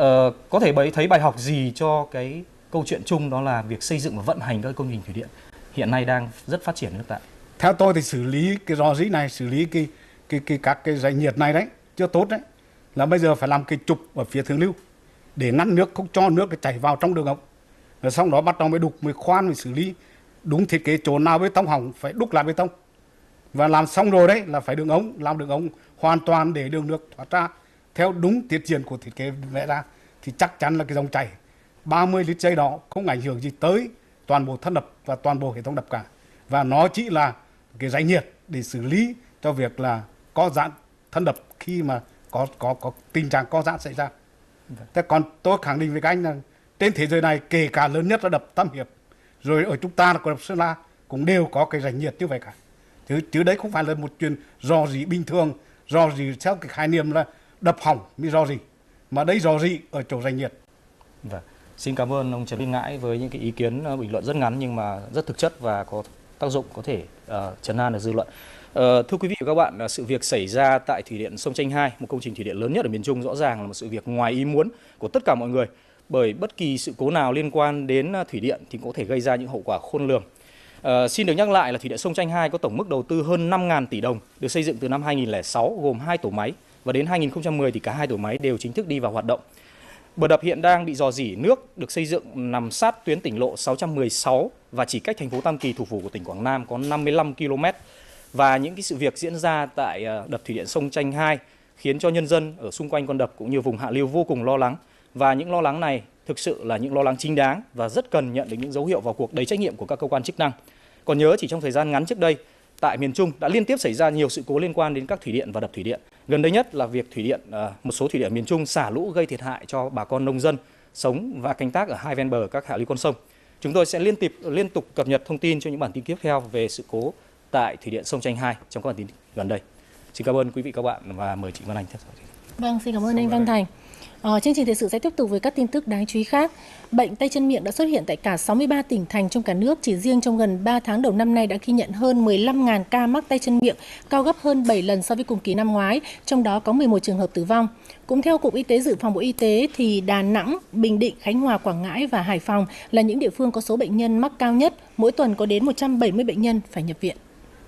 M: Có thể thấy bài học gì cho cái câu chuyện chung, đó là việc xây dựng và vận hành các công trình thủy điện hiện nay đang rất phát triển ở nước ta?
N: Theo tôi thì xử lý cái rò rỉ này, xử lý các cái rãnh nhiệt này đấy chưa tốt đấy, là bây giờ phải làm cái trục ở phía thượng lưu để ngăn nước, không cho nước chảy vào trong đường ống. Rồi xong đó bắt đầu mới đục, mới khoan, mới xử lý đúng thiết kế, chỗ nào bê tông hỏng phải đúc lại bê tông. Và làm xong rồi đấy là phải đường ống, làm đường ống hoàn toàn để đường nước thoát ra theo đúng tiết diện của thiết kế vẽ ra, thì chắc chắn là cái dòng chảy 30 lít giây đó không ảnh hưởng gì tới toàn bộ thân đập và toàn bộ hệ thống đập cả. Và nó chỉ là cái rãnh nhiệt để xử lý cho việc là co giãn thân đập khi mà có tình trạng co giãn xảy ra. Thế còn tôi khẳng định với các anh là trên thế giới này, kể cả lớn nhất là đập Tam Hiệp, rồi ở chúng ta là đập Sơn La cũng đều có cái rãnh nhiệt như vậy cả. Chứ đấy không phải là một chuyện rò rỉ bình thường, rò rỉ theo cái khái niệm là đập hỏng mới rò rỉ, mà đấy rò rỉ ở chỗ rãnh nhiệt.
M: Vâng. Xin cảm ơn ông Trần Liên Ngãi với những cái ý kiến bình luận rất ngắn nhưng mà rất thực chất và có tác dụng có thể trấn an được dư luận. Thưa quý vị và các bạn, sự việc xảy ra tại thủy điện sông Chanh 2, một công trình thủy điện lớn nhất ở miền Trung, rõ ràng là một sự việc ngoài ý muốn của tất cả mọi người, bởi bất kỳ sự cố nào liên quan đến thủy điện thì cũng có thể gây ra những hậu quả khôn lường. Xin được nhắc lại là thủy điện sông Chanh 2 có tổng mức đầu tư hơn 5.000 tỷ đồng, được xây dựng từ năm 2006 gồm 2 tổ máy, và đến 2010 thì cả 2 tổ máy đều chính thức đi vào hoạt động. Bờ đập hiện đang bị rò rỉ nước, được xây dựng nằm sát tuyến tỉnh lộ 616 và chỉ cách thành phố Tam Kỳ, thủ phủ của tỉnh Quảng Nam, có 55 km. Và những cái sự việc diễn ra tại đập thủy điện sông Chanh 2 khiến cho nhân dân ở xung quanh con đập cũng như vùng hạ lưu vô cùng lo lắng. Và những lo lắng này thực sự là những lo lắng chính đáng và rất cần nhận được những dấu hiệu vào cuộc đầy trách nhiệm của các cơ quan chức năng. Còn nhớ chỉ trong thời gian ngắn trước đây, tại miền Trung đã liên tiếp xảy ra nhiều sự cố liên quan đến các thủy điện và đập thủy điện. Gần đây nhất là việc một số thủy điện miền Trung xả lũ gây thiệt hại cho bà con nông dân sống và canh tác ở hai ven bờ các hạ lưu con sông. Chúng tôi sẽ liên tục cập nhật thông tin cho những bản tin tiếp theo về sự cố tại thủy điện sông Chanh 2 trong các bản tin gần đây. Xin cảm ơn quý vị các bạn và mời chị Văn Anh theo dõi.
A: Vâng, xin cảm ơn anh Văn Thành. Chương trình thời sự sẽ tiếp tục với các tin tức đáng chú ý khác. Bệnh tay chân miệng đã xuất hiện tại cả 63 tỉnh thành trong cả nước. Chỉ riêng trong gần 3 tháng đầu năm nay đã ghi nhận hơn 15.000 ca mắc tay chân miệng, cao gấp hơn 7 lần so với cùng kỳ năm ngoái, trong đó có 11 trường hợp tử vong. Cũng theo Cục Y tế Dự phòng Bộ Y tế, thì Đà Nẵng, Bình Định, Khánh Hòa, Quảng Ngãi và Hải Phòng là những địa phương có số bệnh nhân mắc cao nhất. Mỗi tuần có đến 170 bệnh nhân phải nhập viện.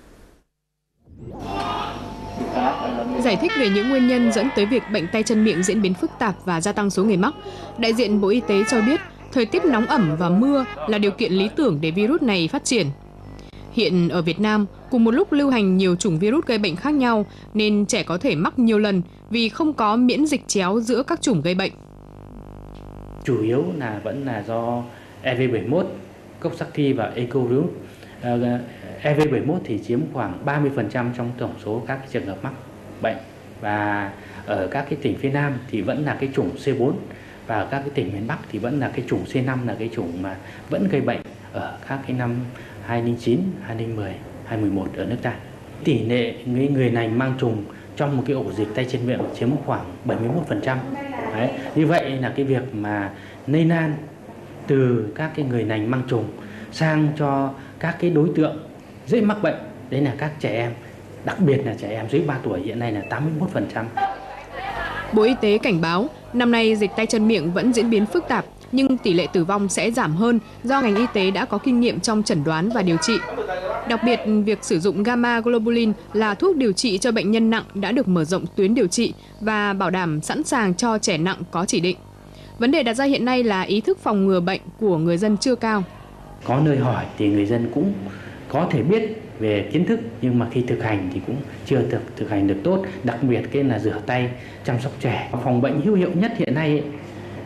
O: Giải thích về những nguyên nhân dẫn tới việc bệnh tay chân miệng diễn biến phức tạp và gia tăng số người mắc, đại diện Bộ Y tế cho biết thời tiết nóng ẩm và mưa là điều kiện lý tưởng để virus này phát triển. Hiện ở Việt Nam, cùng một lúc lưu hành nhiều chủng virus gây bệnh khác nhau nên trẻ có thể mắc nhiều lần vì không có miễn dịch chéo giữa các chủng gây bệnh.
P: Chủ yếu vẫn là do EV71, Coxsackie và Ecovirus. EV71 thì chiếm khoảng 30% trong tổng số các trường hợp mắc bệnh, và ở các cái tỉnh phía Nam thì vẫn là cái chủng C4, và ở các cái tỉnh miền Bắc thì vẫn là cái chủng C5, là cái chủng mà vẫn gây bệnh ở các cái năm 2009, 2010, 2011 ở nước ta. Tỷ lệ người lành mang trùng trong một cái ổ dịch tay chân miệng chiếm khoảng 71%. Đấy, như vậy là cái việc mà lây lan từ các cái người lành mang trùng sang cho các cái đối tượng dễ mắc bệnh, đấy là các trẻ em, đặc biệt là trẻ em dưới 3 tuổi, hiện nay là 81%.
O: Bộ Y tế cảnh báo, năm nay dịch tay chân miệng vẫn diễn biến phức tạp, nhưng tỷ lệ tử vong sẽ giảm hơn do ngành y tế đã có kinh nghiệm trong chẩn đoán và điều trị. Đặc biệt, việc sử dụng gamma globulin là thuốc điều trị cho bệnh nhân nặng đã được mở rộng tuyến điều trị và bảo đảm sẵn sàng cho trẻ nặng có chỉ định. Vấn đề đặt ra hiện nay là ý thức phòng ngừa bệnh của người dân chưa cao.
P: Có nơi hỏi thì người dân cũng có thể biết về kiến thức, nhưng mà khi thực hành thì cũng chưa thực hành được tốt, đặc biệt cái là rửa tay, chăm sóc trẻ. Phòng bệnh hữu hiệu nhất hiện nay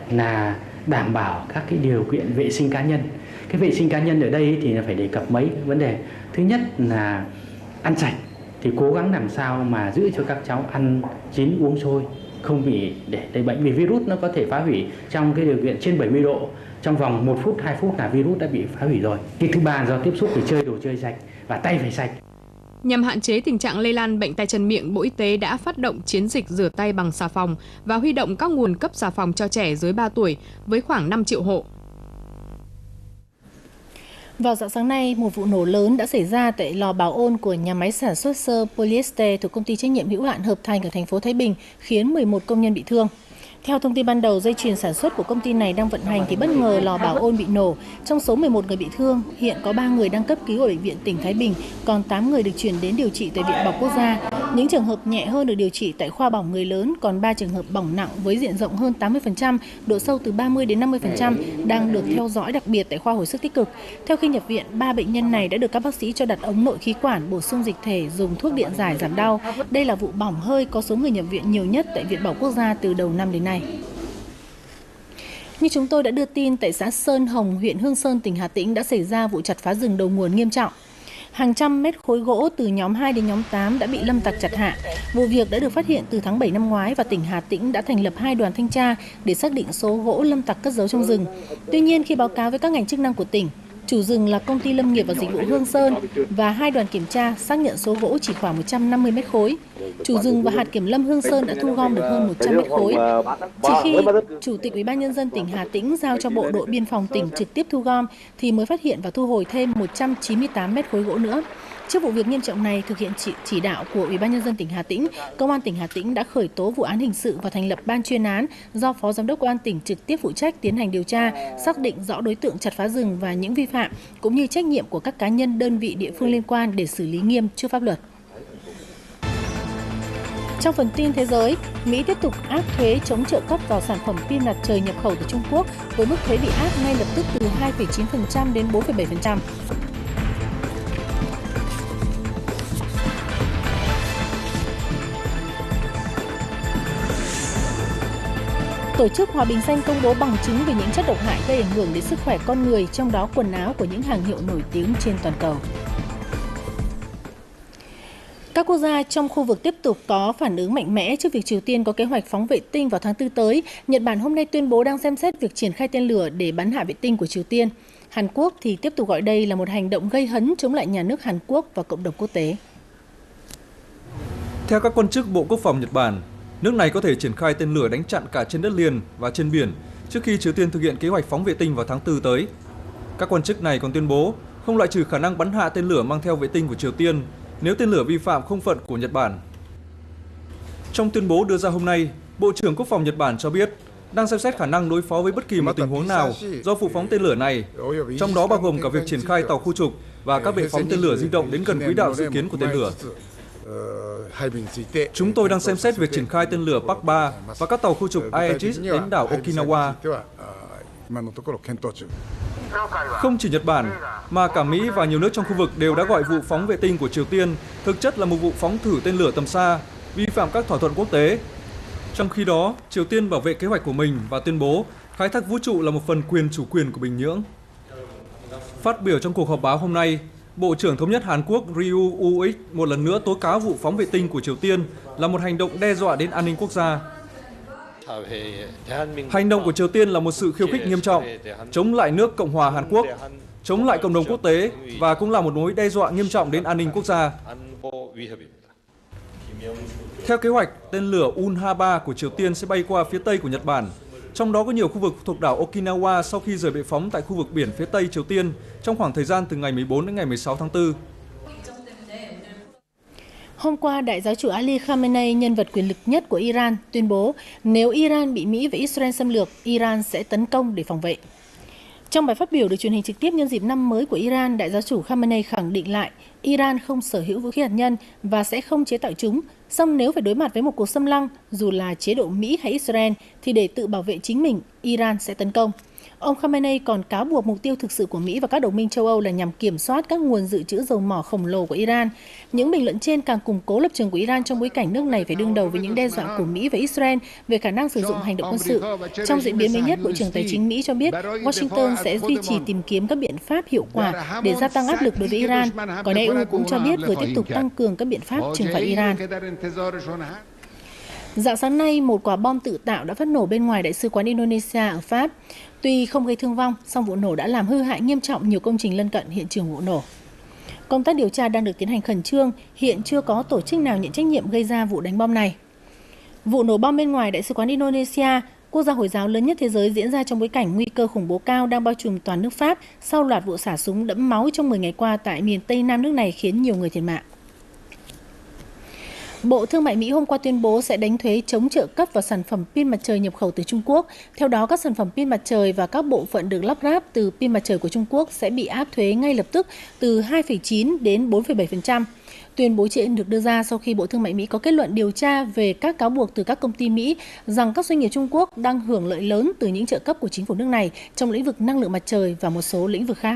P: là đảm bảo các cái điều kiện vệ sinh cá nhân. Cái vệ sinh cá nhân ở đây thì phải đề cập mấy vấn đề. Thứ nhất là ăn sạch, thì cố gắng làm sao mà giữ cho các cháu ăn chín uống sôi, không bị để lây bệnh, vì virus nó có thể phá hủy trong cái điều kiện trên 70 độ. Trong vòng 1 phút, 2 phút là virus đã bị phá hủy rồi. Cái thứ ba, do tiếp xúc thì chơi đồ chơi sạch và tay phải sạch.
O: Nhằm hạn chế tình trạng lây lan bệnh tay chân miệng, Bộ Y tế đã phát động chiến dịch rửa tay bằng xà phòng và huy động các nguồn cấp xà phòng cho trẻ dưới 3 tuổi với khoảng 5 triệu hộ.
A: Vào rạng sáng nay, một vụ nổ lớn đã xảy ra tại lò bảo ôn của nhà máy sản xuất xơ polyester thuộc công ty trách nhiệm hữu hạn Hợp Thành ở thành phố Thái Bình, khiến 11 công nhân bị thương. Theo thông tin ban đầu, dây chuyền sản xuất của công ty này đang vận hành thì bất ngờ lò bảo ôn bị nổ. Trong số 11 người bị thương, hiện có 3 người đang cấp cứu ở Bệnh viện tỉnh Thái Bình, còn 8 người được chuyển đến điều trị tại Viện Bỏng Quốc gia. Những trường hợp nhẹ hơn được điều trị tại khoa bỏng người lớn, còn 3 trường hợp bỏng nặng với diện rộng hơn 80%, độ sâu từ 30 đến 50% đang được theo dõi đặc biệt tại khoa hồi sức tích cực. Theo khi nhập viện, 3 bệnh nhân này đã được các bác sĩ cho đặt ống nội khí quản, bổ sung dịch thể, dùng thuốc điện giải giảm đau. Đây là vụ bỏng hơi có số người nhập viện nhiều nhất tại Viện Bỏng Quốc gia từ đầu năm đến nay. Như chúng tôi đã đưa tin, tại xã Sơn Hồng, huyện Hương Sơn, tỉnh Hà Tĩnh đã xảy ra vụ chặt phá rừng đầu nguồn nghiêm trọng. Hàng trăm mét khối gỗ từ nhóm 2 đến nhóm 8 đã bị lâm tặc chặt hạ. Vụ việc đã được phát hiện từ tháng 7 năm ngoái và tỉnh Hà Tĩnh đã thành lập 2 đoàn thanh tra để xác định số gỗ lâm tặc cất giấu trong rừng. Tuy nhiên, khi báo cáo với các ngành chức năng của tỉnh, chủ rừng là Công ty Lâm nghiệp và Dịch vụ Hương Sơn và 2 đoàn kiểm tra xác nhận số gỗ chỉ khoảng 150 mét khối. Chủ rừng và hạt kiểm lâm Hương Sơn đã thu gom được hơn 100 mét khối. Chỉ khi Chủ tịch Ủy ban Nhân dân tỉnh Hà Tĩnh giao cho Bộ đội Biên phòng tỉnh trực tiếp thu gom thì mới phát hiện và thu hồi thêm 198 mét khối gỗ nữa. Trước vụ việc nghiêm trọng này, thực hiện chỉ đạo của Ủy ban Nhân dân tỉnh Hà Tĩnh, Công an tỉnh Hà Tĩnh đã khởi tố vụ án hình sự và thành lập ban chuyên án do Phó Giám đốc Công an tỉnh trực tiếp phụ trách tiến hành điều tra, xác định rõ đối tượng chặt phá rừng và những vi phạm, cũng như trách nhiệm của các cá nhân, đơn vị địa phương liên quan để xử lý nghiêm trước pháp luật. Trong phần tin thế giới, Mỹ tiếp tục áp thuế chống trợ cấp vào sản phẩm pin mặt trời nhập khẩu từ Trung Quốc với mức thuế bị áp ngay lập tức từ 2,9% đến 4,7%. Tổ chức Hòa bình Xanh công bố bằng chứng về những chất độc hại gây ảnh hưởng đến sức khỏe con người, trong đó quần áo của những hàng hiệu nổi tiếng trên toàn cầu. Các quốc gia trong khu vực tiếp tục có phản ứng mạnh mẽ trước việc Triều Tiên có kế hoạch phóng vệ tinh vào tháng 4 tới. Nhật Bản hôm nay tuyên bố đang xem xét việc triển khai tên lửa để bắn hạ vệ tinh của Triều Tiên. Hàn Quốc thì tiếp tục gọi đây là một hành động gây hấn chống lại nhà nước Hàn Quốc và cộng đồng quốc tế.
Q: Theo các quan chức Bộ Quốc phòng Nhật Bản, nước này có thể triển khai tên lửa đánh chặn cả trên đất liền và trên biển trước khi Triều Tiên thực hiện kế hoạch phóng vệ tinh vào tháng 4 tới. Các quan chức này còn tuyên bố không loại trừ khả năng bắn hạ tên lửa mang theo vệ tinh của Triều Tiên nếu tên lửa vi phạm không phận của Nhật Bản. Trong tuyên bố đưa ra hôm nay, Bộ trưởng Quốc phòng Nhật Bản cho biết đang xem xét khả năng đối phó với bất kỳ một tình huống nào do vụ phóng tên lửa này, trong đó bao gồm cả việc triển khai tàu khu trục và các bệ phóng tên lửa di động đến gần quỹ đạo dự kiến của tên lửa. Chúng tôi đang xem xét việc triển khai tên lửa Park 3 và các tàu khu trục Aegis đến đảo Okinawa. Không chỉ Nhật Bản, mà cả Mỹ và nhiều nước trong khu vực đều đã gọi vụ phóng vệ tinh của Triều Tiên thực chất là một vụ phóng thử tên lửa tầm xa, vi phạm các thỏa thuận quốc tế. Trong khi đó, Triều Tiên bảo vệ kế hoạch của mình và tuyên bố khai thác vũ trụ là một phần quyền chủ quyền của Bình Nhưỡng. Phát biểu trong cuộc họp báo hôm nay, Bộ trưởng Thống nhất Hàn Quốc Ryu Uk một lần nữa tố cáo vụ phóng vệ tinh của Triều Tiên là một hành động đe dọa đến an ninh quốc gia. Hành động của Triều Tiên là một sự khiêu khích nghiêm trọng, chống lại nước Cộng hòa Hàn Quốc, chống lại cộng đồng quốc tế và cũng là một mối đe dọa nghiêm trọng đến an ninh quốc gia. Theo kế hoạch, tên lửa Un-23 của Triều Tiên sẽ bay qua phía tây của Nhật Bản, trong đó có nhiều khu vực thuộc đảo Okinawa sau khi rời bệ phóng tại khu vực biển phía tây Triều Tiên trong khoảng thời gian từ ngày 14 đến ngày 16 tháng 4.
A: Hôm qua, Đại giáo chủ Ali Khamenei, nhân vật quyền lực nhất của Iran, tuyên bố nếu Iran bị Mỹ và Israel xâm lược, Iran sẽ tấn công để phòng vệ. Trong bài phát biểu được truyền hình trực tiếp nhân dịp năm mới của Iran, Đại giáo chủ Khamenei khẳng định lại Iran không sở hữu vũ khí hạt nhân và sẽ không chế tạo chúng. Song nếu phải đối mặt với một cuộc xâm lăng, dù là chế độ Mỹ hay Israel, thì để tự bảo vệ chính mình, Iran sẽ tấn công. Ông Khamenei còn cáo buộc mục tiêu thực sự của Mỹ và các đồng minh châu Âu là nhằm kiểm soát các nguồn dự trữ dầu mỏ khổng lồ của Iran. Những bình luận trên càng củng cố lập trường của Iran trong bối cảnh nước này phải đương đầu với những đe dọa của Mỹ và Israel về khả năng sử dụng hành động quân sự. Trong diễn biến mới nhất, Bộ trưởng Tài chính Mỹ cho biết Washington sẽ duy trì tìm kiếm các biện pháp hiệu quả để gia tăng áp lực đối với Iran. Còn EU cũng cho biết vừa tiếp tục tăng cường các biện pháp trừng phạt Iran. Rạng sáng nay, một quả bom tự tạo đã phát nổ bên ngoài Đại sứ quán Indonesia ở Pháp. Tuy không gây thương vong, song vụ nổ đã làm hư hại nghiêm trọng nhiều công trình lân cận hiện trường vụ nổ. Công tác điều tra đang được tiến hành khẩn trương, hiện chưa có tổ chức nào nhận trách nhiệm gây ra vụ đánh bom này. Vụ nổ bom bên ngoài Đại sứ quán Indonesia, quốc gia Hồi giáo lớn nhất thế giới, diễn ra trong bối cảnh nguy cơ khủng bố cao đang bao trùm toàn nước Pháp sau loạt vụ xả súng đẫm máu trong 10 ngày qua tại miền Tây Nam nước này khiến nhiều người thiệt mạng. Bộ Thương mại Mỹ hôm qua tuyên bố sẽ đánh thuế chống trợ cấp vào sản phẩm pin mặt trời nhập khẩu từ Trung Quốc. Theo đó, các sản phẩm pin mặt trời và các bộ phận được lắp ráp từ pin mặt trời của Trung Quốc sẽ bị áp thuế ngay lập tức từ 2,9 đến 4,7%. Tuyên bố trên được đưa ra sau khi Bộ Thương mại Mỹ có kết luận điều tra về các cáo buộc từ các công ty Mỹ rằng các doanh nghiệp Trung Quốc đang hưởng lợi lớn từ những trợ cấp của chính phủ nước này trong lĩnh vực năng lượng mặt trời và một số lĩnh vực khác.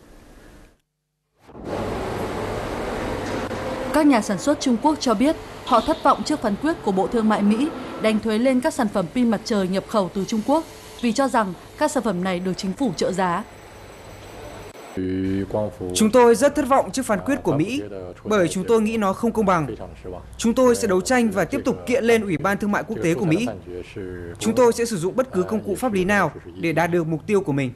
R: Các nhà sản xuất Trung Quốc cho biết họ thất vọng trước phán quyết của Bộ Thương mại Mỹ đánh thuế lên các sản phẩm pin mặt trời nhập khẩu từ Trung Quốc vì cho rằng các sản phẩm này được chính phủ trợ giá.
S: Chúng tôi rất thất vọng trước phán quyết của Mỹ bởi chúng tôi nghĩ nó không công bằng. Chúng tôi sẽ đấu tranh và tiếp tục kiện lên Ủy ban Thương mại Quốc tế của Mỹ. Chúng tôi sẽ sử dụng bất cứ công cụ pháp lý nào để đạt được mục tiêu của mình.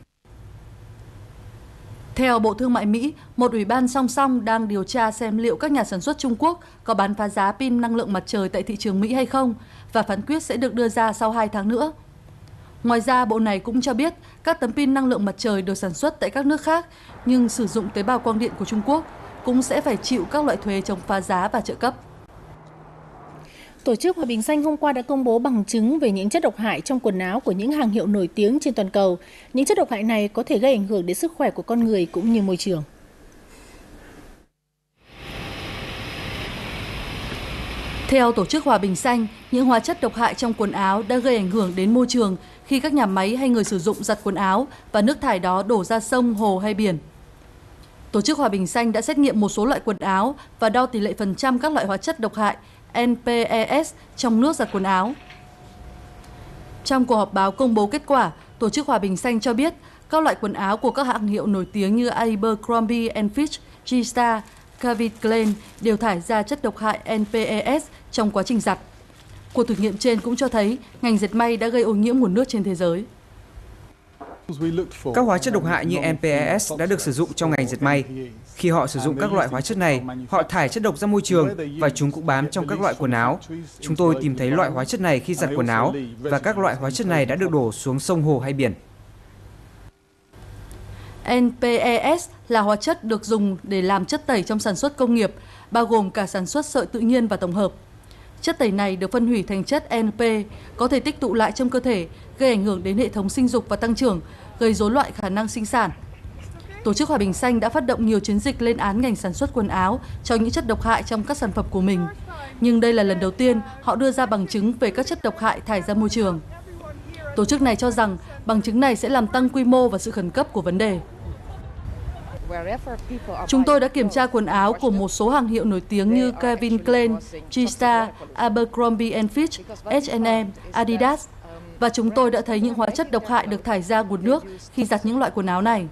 R: Theo Bộ Thương mại Mỹ, một ủy ban song song đang điều tra xem liệu các nhà sản xuất Trung Quốc có bán phá giá pin năng lượng mặt trời tại thị trường Mỹ hay không, và phán quyết sẽ được đưa ra sau 2 tháng nữa. Ngoài ra, bộ này cũng cho biết các tấm pin năng lượng mặt trời được sản xuất tại các nước khác nhưng sử dụng tế bào quang điện của Trung Quốc cũng sẽ phải chịu các loại thuế chống phá giá và trợ cấp.
A: Tổ chức Hòa bình Xanh hôm qua đã công bố bằng chứng về những chất độc hại trong quần áo của những hàng hiệu nổi tiếng trên toàn cầu. Những chất độc hại này có thể gây ảnh hưởng đến sức khỏe của con người cũng như môi trường.
R: Theo Tổ chức Hòa bình Xanh, những hóa chất độc hại trong quần áo đã gây ảnh hưởng đến môi trường khi các nhà máy hay người sử dụng giặt quần áo và nước thải đó đổ ra sông, hồ hay biển. Tổ chức Hòa bình Xanh đã xét nghiệm một số loại quần áo và đo tỷ lệ phần trăm các loại hóa chất độc hại NPES trong nước giặt quần áo. Trong cuộc họp báo công bố kết quả, Tổ chức Hòa bình Xanh cho biết các loại quần áo của các hãng hiệu nổi tiếng như Abercrombie & Fitch, G-Star, Calvin Klein đều thải ra chất độc hại NPES trong quá trình giặt. Cuộc thử nghiệm trên cũng cho thấy ngành dệt may đã gây ô nhiễm nguồn nước trên thế giới.
S: Các hóa chất độc hại như NPES đã được sử dụng trong ngành dệt may. Khi họ sử dụng các loại hóa chất này, họ thải chất độc ra môi trường và chúng cũng bám trong các loại quần áo. Chúng tôi tìm thấy loại hóa chất này khi giặt quần áo và các loại hóa chất này đã được đổ xuống sông, hồ hay biển.
R: NPES là hóa chất được dùng để làm chất tẩy trong sản xuất công nghiệp, bao gồm cả sản xuất sợi tự nhiên và tổng hợp. Chất tẩy này được phân hủy thành chất NP, có thể tích tụ lại trong cơ thể, gây ảnh hưởng đến hệ thống sinh dục và tăng trưởng, gây rối loạn khả năng sinh sản. Tổ chức Hòa bình Xanh đã phát động nhiều chiến dịch lên án ngành sản xuất quần áo cho những chất độc hại trong các sản phẩm của mình. Nhưng đây là lần đầu tiên họ đưa ra bằng chứng về các chất độc hại thải ra môi trường. Tổ chức này cho rằng bằng chứng này sẽ làm tăng quy mô và sự khẩn cấp của vấn đề. Chúng tôi đã kiểm tra quần áo của một số hàng hiệu nổi tiếng như Calvin Klein, G-Star, Abercrombie & Fitch, H&M, Adidas, và chúng tôi đã thấy những hóa chất độc hại được thải ra nguồn nước khi giặt những loại quần áo này.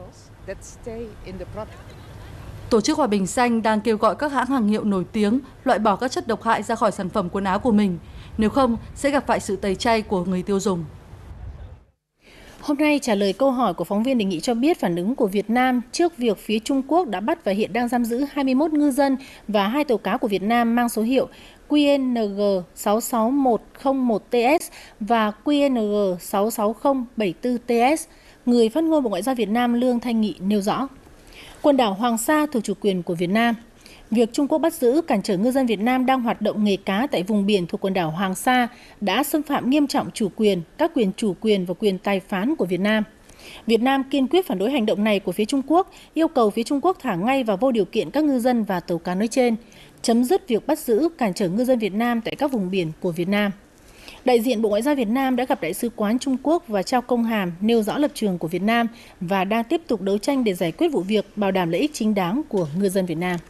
R: Tổ chức Hòa bình Xanh đang kêu gọi các hãng hàng hiệu nổi tiếng loại bỏ các chất độc hại ra khỏi sản phẩm quần áo của mình, nếu không sẽ gặp phải sự tẩy chay của người tiêu dùng.
A: Hôm nay, trả lời câu hỏi của phóng viên đề nghị cho biết phản ứng của Việt Nam trước việc phía Trung Quốc đã bắt và hiện đang giam giữ 21 ngư dân và 2 tàu cá của Việt Nam mang số hiệu QNG 66101TS và QNG 66074TS. Người phát ngôn Bộ Ngoại giao Việt Nam Lương Thanh Nghị nêu rõ, quần đảo Hoàng Sa thuộc chủ quyền của Việt Nam. Việc Trung Quốc bắt giữ, cản trở ngư dân Việt Nam đang hoạt động nghề cá tại vùng biển thuộc quần đảo Hoàng Sa đã xâm phạm nghiêm trọng chủ quyền, các quyền chủ quyền và quyền tài phán của Việt Nam. Việt Nam kiên quyết phản đối hành động này của phía Trung Quốc, yêu cầu phía Trung Quốc thả ngay và vô điều kiện các ngư dân và tàu cá nói trên, chấm dứt việc bắt giữ, cản trở ngư dân Việt Nam tại các vùng biển của Việt Nam. Đại diện Bộ Ngoại giao Việt Nam đã gặp Đại sứ quán Trung Quốc và trao công hàm nêu rõ lập trường của Việt Nam và đang tiếp tục đấu tranh để giải quyết vụ việc, bảo đảm lợi ích chính đáng của ngư dân Việt Nam.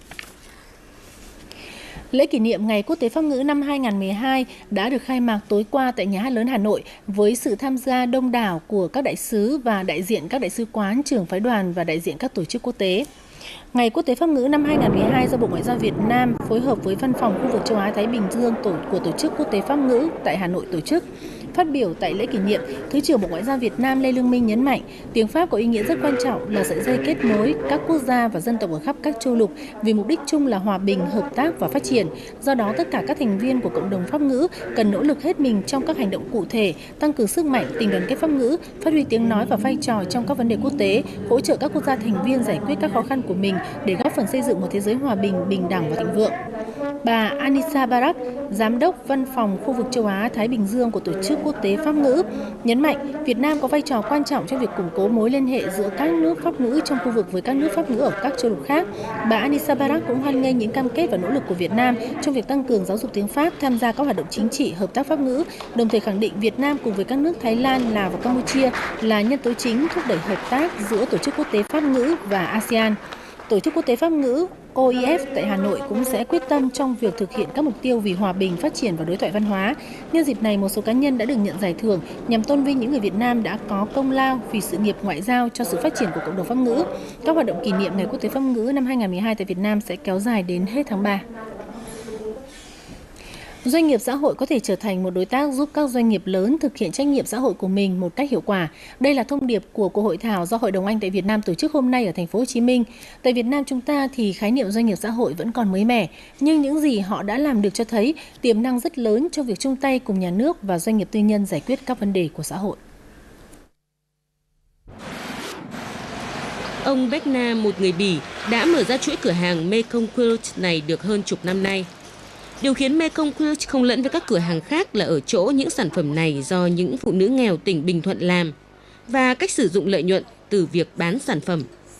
A: Lễ kỷ niệm Ngày Quốc tế Pháp ngữ năm 2012 đã được khai mạc tối qua tại Nhà hát lớn Hà Nội với sự tham gia đông đảo của các đại sứ và đại diện các đại sứ quán, trưởng phái đoàn và đại diện các tổ chức quốc tế. Ngày Quốc tế Pháp ngữ năm 2012 do Bộ Ngoại giao Việt Nam phối hợp với Văn phòng khu vực châu Á-Thái Bình Dương của Tổ chức Quốc tế Pháp ngữ tại Hà Nội tổ chức. Phát biểu tại lễ kỷ niệm, Thứ trưởng Bộ Ngoại giao Việt Nam Lê Lương Minh nhấn mạnh, tiếng Pháp có ý nghĩa rất quan trọng là sợi dây kết nối các quốc gia và dân tộc ở khắp các châu lục vì mục đích chung là hòa bình, hợp tác và phát triển. Do đó, tất cả các thành viên của cộng đồng Pháp ngữ cần nỗ lực hết mình trong các hành động cụ thể, tăng cường sức mạnh, tình đoàn kết Pháp ngữ, phát huy tiếng nói và vai trò trong các vấn đề quốc tế, hỗ trợ các quốc gia thành viên giải quyết các khó khăn của mình để góp phần xây dựng một thế giới hòa bình, bình đẳng và thịnh vượng. Bà Anissa Barak, Giám đốc Văn phòng khu vực châu Á-Thái Bình Dương của Tổ chức Quốc tế Pháp ngữ, nhấn mạnh Việt Nam có vai trò quan trọng trong việc củng cố mối liên hệ giữa các nước Pháp ngữ trong khu vực với các nước Pháp ngữ ở các châu lục khác. Bà Anissa Barak cũng hoan nghênh những cam kết và nỗ lực của Việt Nam trong việc tăng cường giáo dục tiếng Pháp, tham gia các hoạt động chính trị, hợp tác Pháp ngữ, đồng thời khẳng định Việt Nam cùng với các nước Thái Lan, Lào và Campuchia là nhân tố chính thúc đẩy hợp tác giữa Tổ chức Quốc tế Pháp ngữ và ASEAN. Tổ chức Quốc tế Pháp ngữ OIF tại Hà Nội cũng sẽ quyết tâm trong việc thực hiện các mục tiêu vì hòa bình, phát triển và đối thoại văn hóa. Nhân dịp này, một số cá nhân đã được nhận giải thưởng nhằm tôn vinh những người Việt Nam đã có công lao vì sự nghiệp ngoại giao cho sự phát triển của cộng đồng Pháp ngữ. Các hoạt động kỷ niệm Ngày Quốc tế Pháp ngữ năm 2012 tại Việt Nam sẽ kéo dài đến hết tháng 3. Doanh nghiệp xã hội có thể trở thành một đối tác giúp các doanh nghiệp lớn thực hiện trách nhiệm xã hội của mình một cách hiệu quả. Đây là thông điệp của cuộc hội thảo do Hội đồng Anh tại Việt Nam tổ chức hôm nay ở thành phố Hồ Chí Minh. Tại Việt Nam chúng ta thì khái niệm doanh nghiệp xã hội vẫn còn mới mẻ, nhưng những gì họ đã làm được cho thấy tiềm năng rất lớn trong việc chung tay cùng nhà nước và doanh nghiệp tư nhân giải quyết các vấn đề của xã hội.
T: Ông Beckna, một người Bỉ, đã mở ra chuỗi cửa hàng Mekong Quilt này được hơn chục năm nay. Điều khiến Mekong Quilt không lẫn với các cửa hàng khác là ở chỗ những sản phẩm này do những phụ nữ nghèo tỉnh Bình Thuận làm và cách sử dụng lợi nhuận từ việc bán sản phẩm.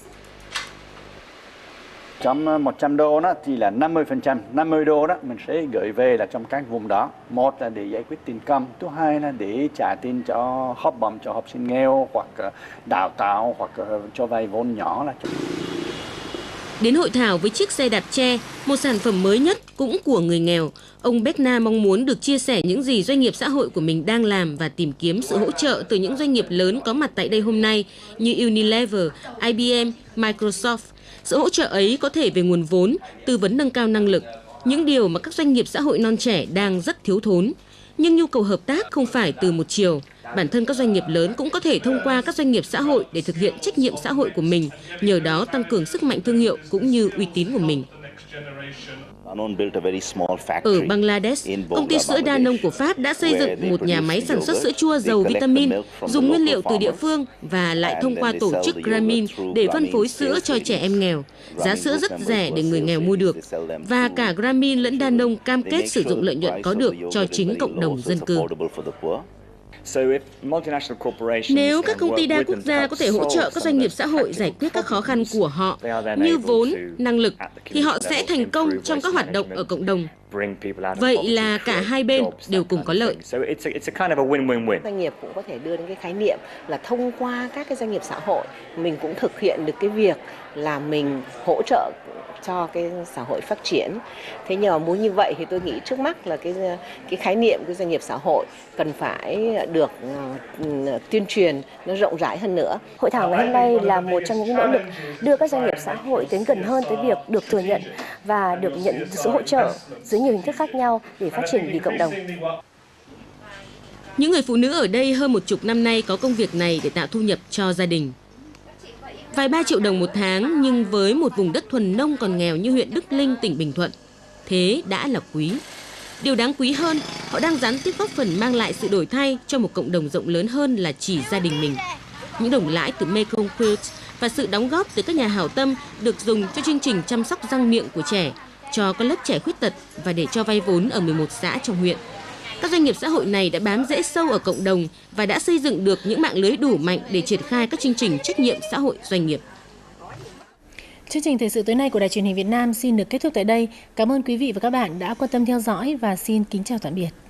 U: Trong 100 đô đó thì là 50%, 50 đô đó mình sẽ gửi về là trong các vùng đó. Một là để giải quyết tiền công, thứ hai là để trả tiền cho học bổng cho học sinh nghèo hoặc đào tạo hoặc cho vay vốn nhỏ là.
T: Đến hội thảo với chiếc xe đạp tre, một sản phẩm mới nhất cũng của người nghèo, ông Beckna mong muốn được chia sẻ những gì doanh nghiệp xã hội của mình đang làm và tìm kiếm sự hỗ trợ từ những doanh nghiệp lớn có mặt tại đây hôm nay như Unilever, IBM, Microsoft. Sự hỗ trợ ấy có thể về nguồn vốn, tư vấn nâng cao năng lực, những điều mà các doanh nghiệp xã hội non trẻ đang rất thiếu thốn. Nhưng nhu cầu hợp tác không phải từ một chiều. Bản thân các doanh nghiệp lớn cũng có thể thông qua các doanh nghiệp xã hội để thực hiện trách nhiệm xã hội của mình, nhờ đó tăng cường sức mạnh thương hiệu cũng như uy tín của mình. Ở Bangladesh, công ty sữa Danone của Pháp đã xây dựng một nhà máy sản xuất sữa chua giàu vitamin, dùng nguyên liệu từ địa phương và lại thông qua tổ chức Grameen để phân phối sữa cho trẻ em nghèo. Giá sữa rất rẻ để người nghèo mua được. Và cả Grameen lẫn Danone cam kết sử dụng lợi nhuận có được cho chính cộng đồng dân cư. Nếu các công ty đa quốc gia có thể hỗ trợ các doanh nghiệp xã hội giải quyết các khó khăn của họ như vốn, năng lực, thì họ sẽ thành công trong các hoạt động ở cộng đồng. Vậy là cả hai bên đều cùng có lợi.
V: Doanh nghiệp cũng có thể đưa đến cái khái niệm là thông qua các cái doanh nghiệp xã hội, mình cũng thực hiện được cái việc là mình hỗ trợ cho cái xã hội phát triển. Thế nhưng mà muốn như vậy thì tôi nghĩ trước mắt là cái khái niệm cái doanh nghiệp xã hội cần phải được tuyên truyền nó rộng rãi hơn nữa.
W: Hội thảo ngày hôm nay là một trong những nỗ lực đưa các doanh nghiệp xã hội đến gần hơn tới việc được thừa nhận và được nhận sự hỗ trợ dưới nhiều hình thức khác nhau để phát triển vì cộng đồng.
T: Những người phụ nữ ở đây hơn một chục năm nay có công việc này để tạo thu nhập cho gia đình. Vài 3 triệu đồng một tháng, nhưng với một vùng đất thuần nông còn nghèo như huyện Đức Linh, tỉnh Bình Thuận, thế đã là quý. Điều đáng quý hơn, họ đang gián tiếp góp phần mang lại sự đổi thay cho một cộng đồng rộng lớn hơn là chỉ gia đình mình. Những đồng lãi từ Mekong Quilt và sự đóng góp từ các nhà hảo tâm được dùng cho chương trình chăm sóc răng miệng của trẻ, cho các lớp trẻ khuyết tật và để cho vay vốn ở 11 xã trong huyện. Các doanh nghiệp xã hội này đã bám rễ sâu ở cộng đồng và đã xây dựng được những mạng lưới đủ mạnh để triển khai các chương trình trách nhiệm xã hội doanh nghiệp.
A: Chương trình thời sự tối nay của Đài Truyền hình Việt Nam xin được kết thúc tại đây. Cảm ơn quý vị và các bạn đã quan tâm theo dõi và xin kính chào tạm biệt.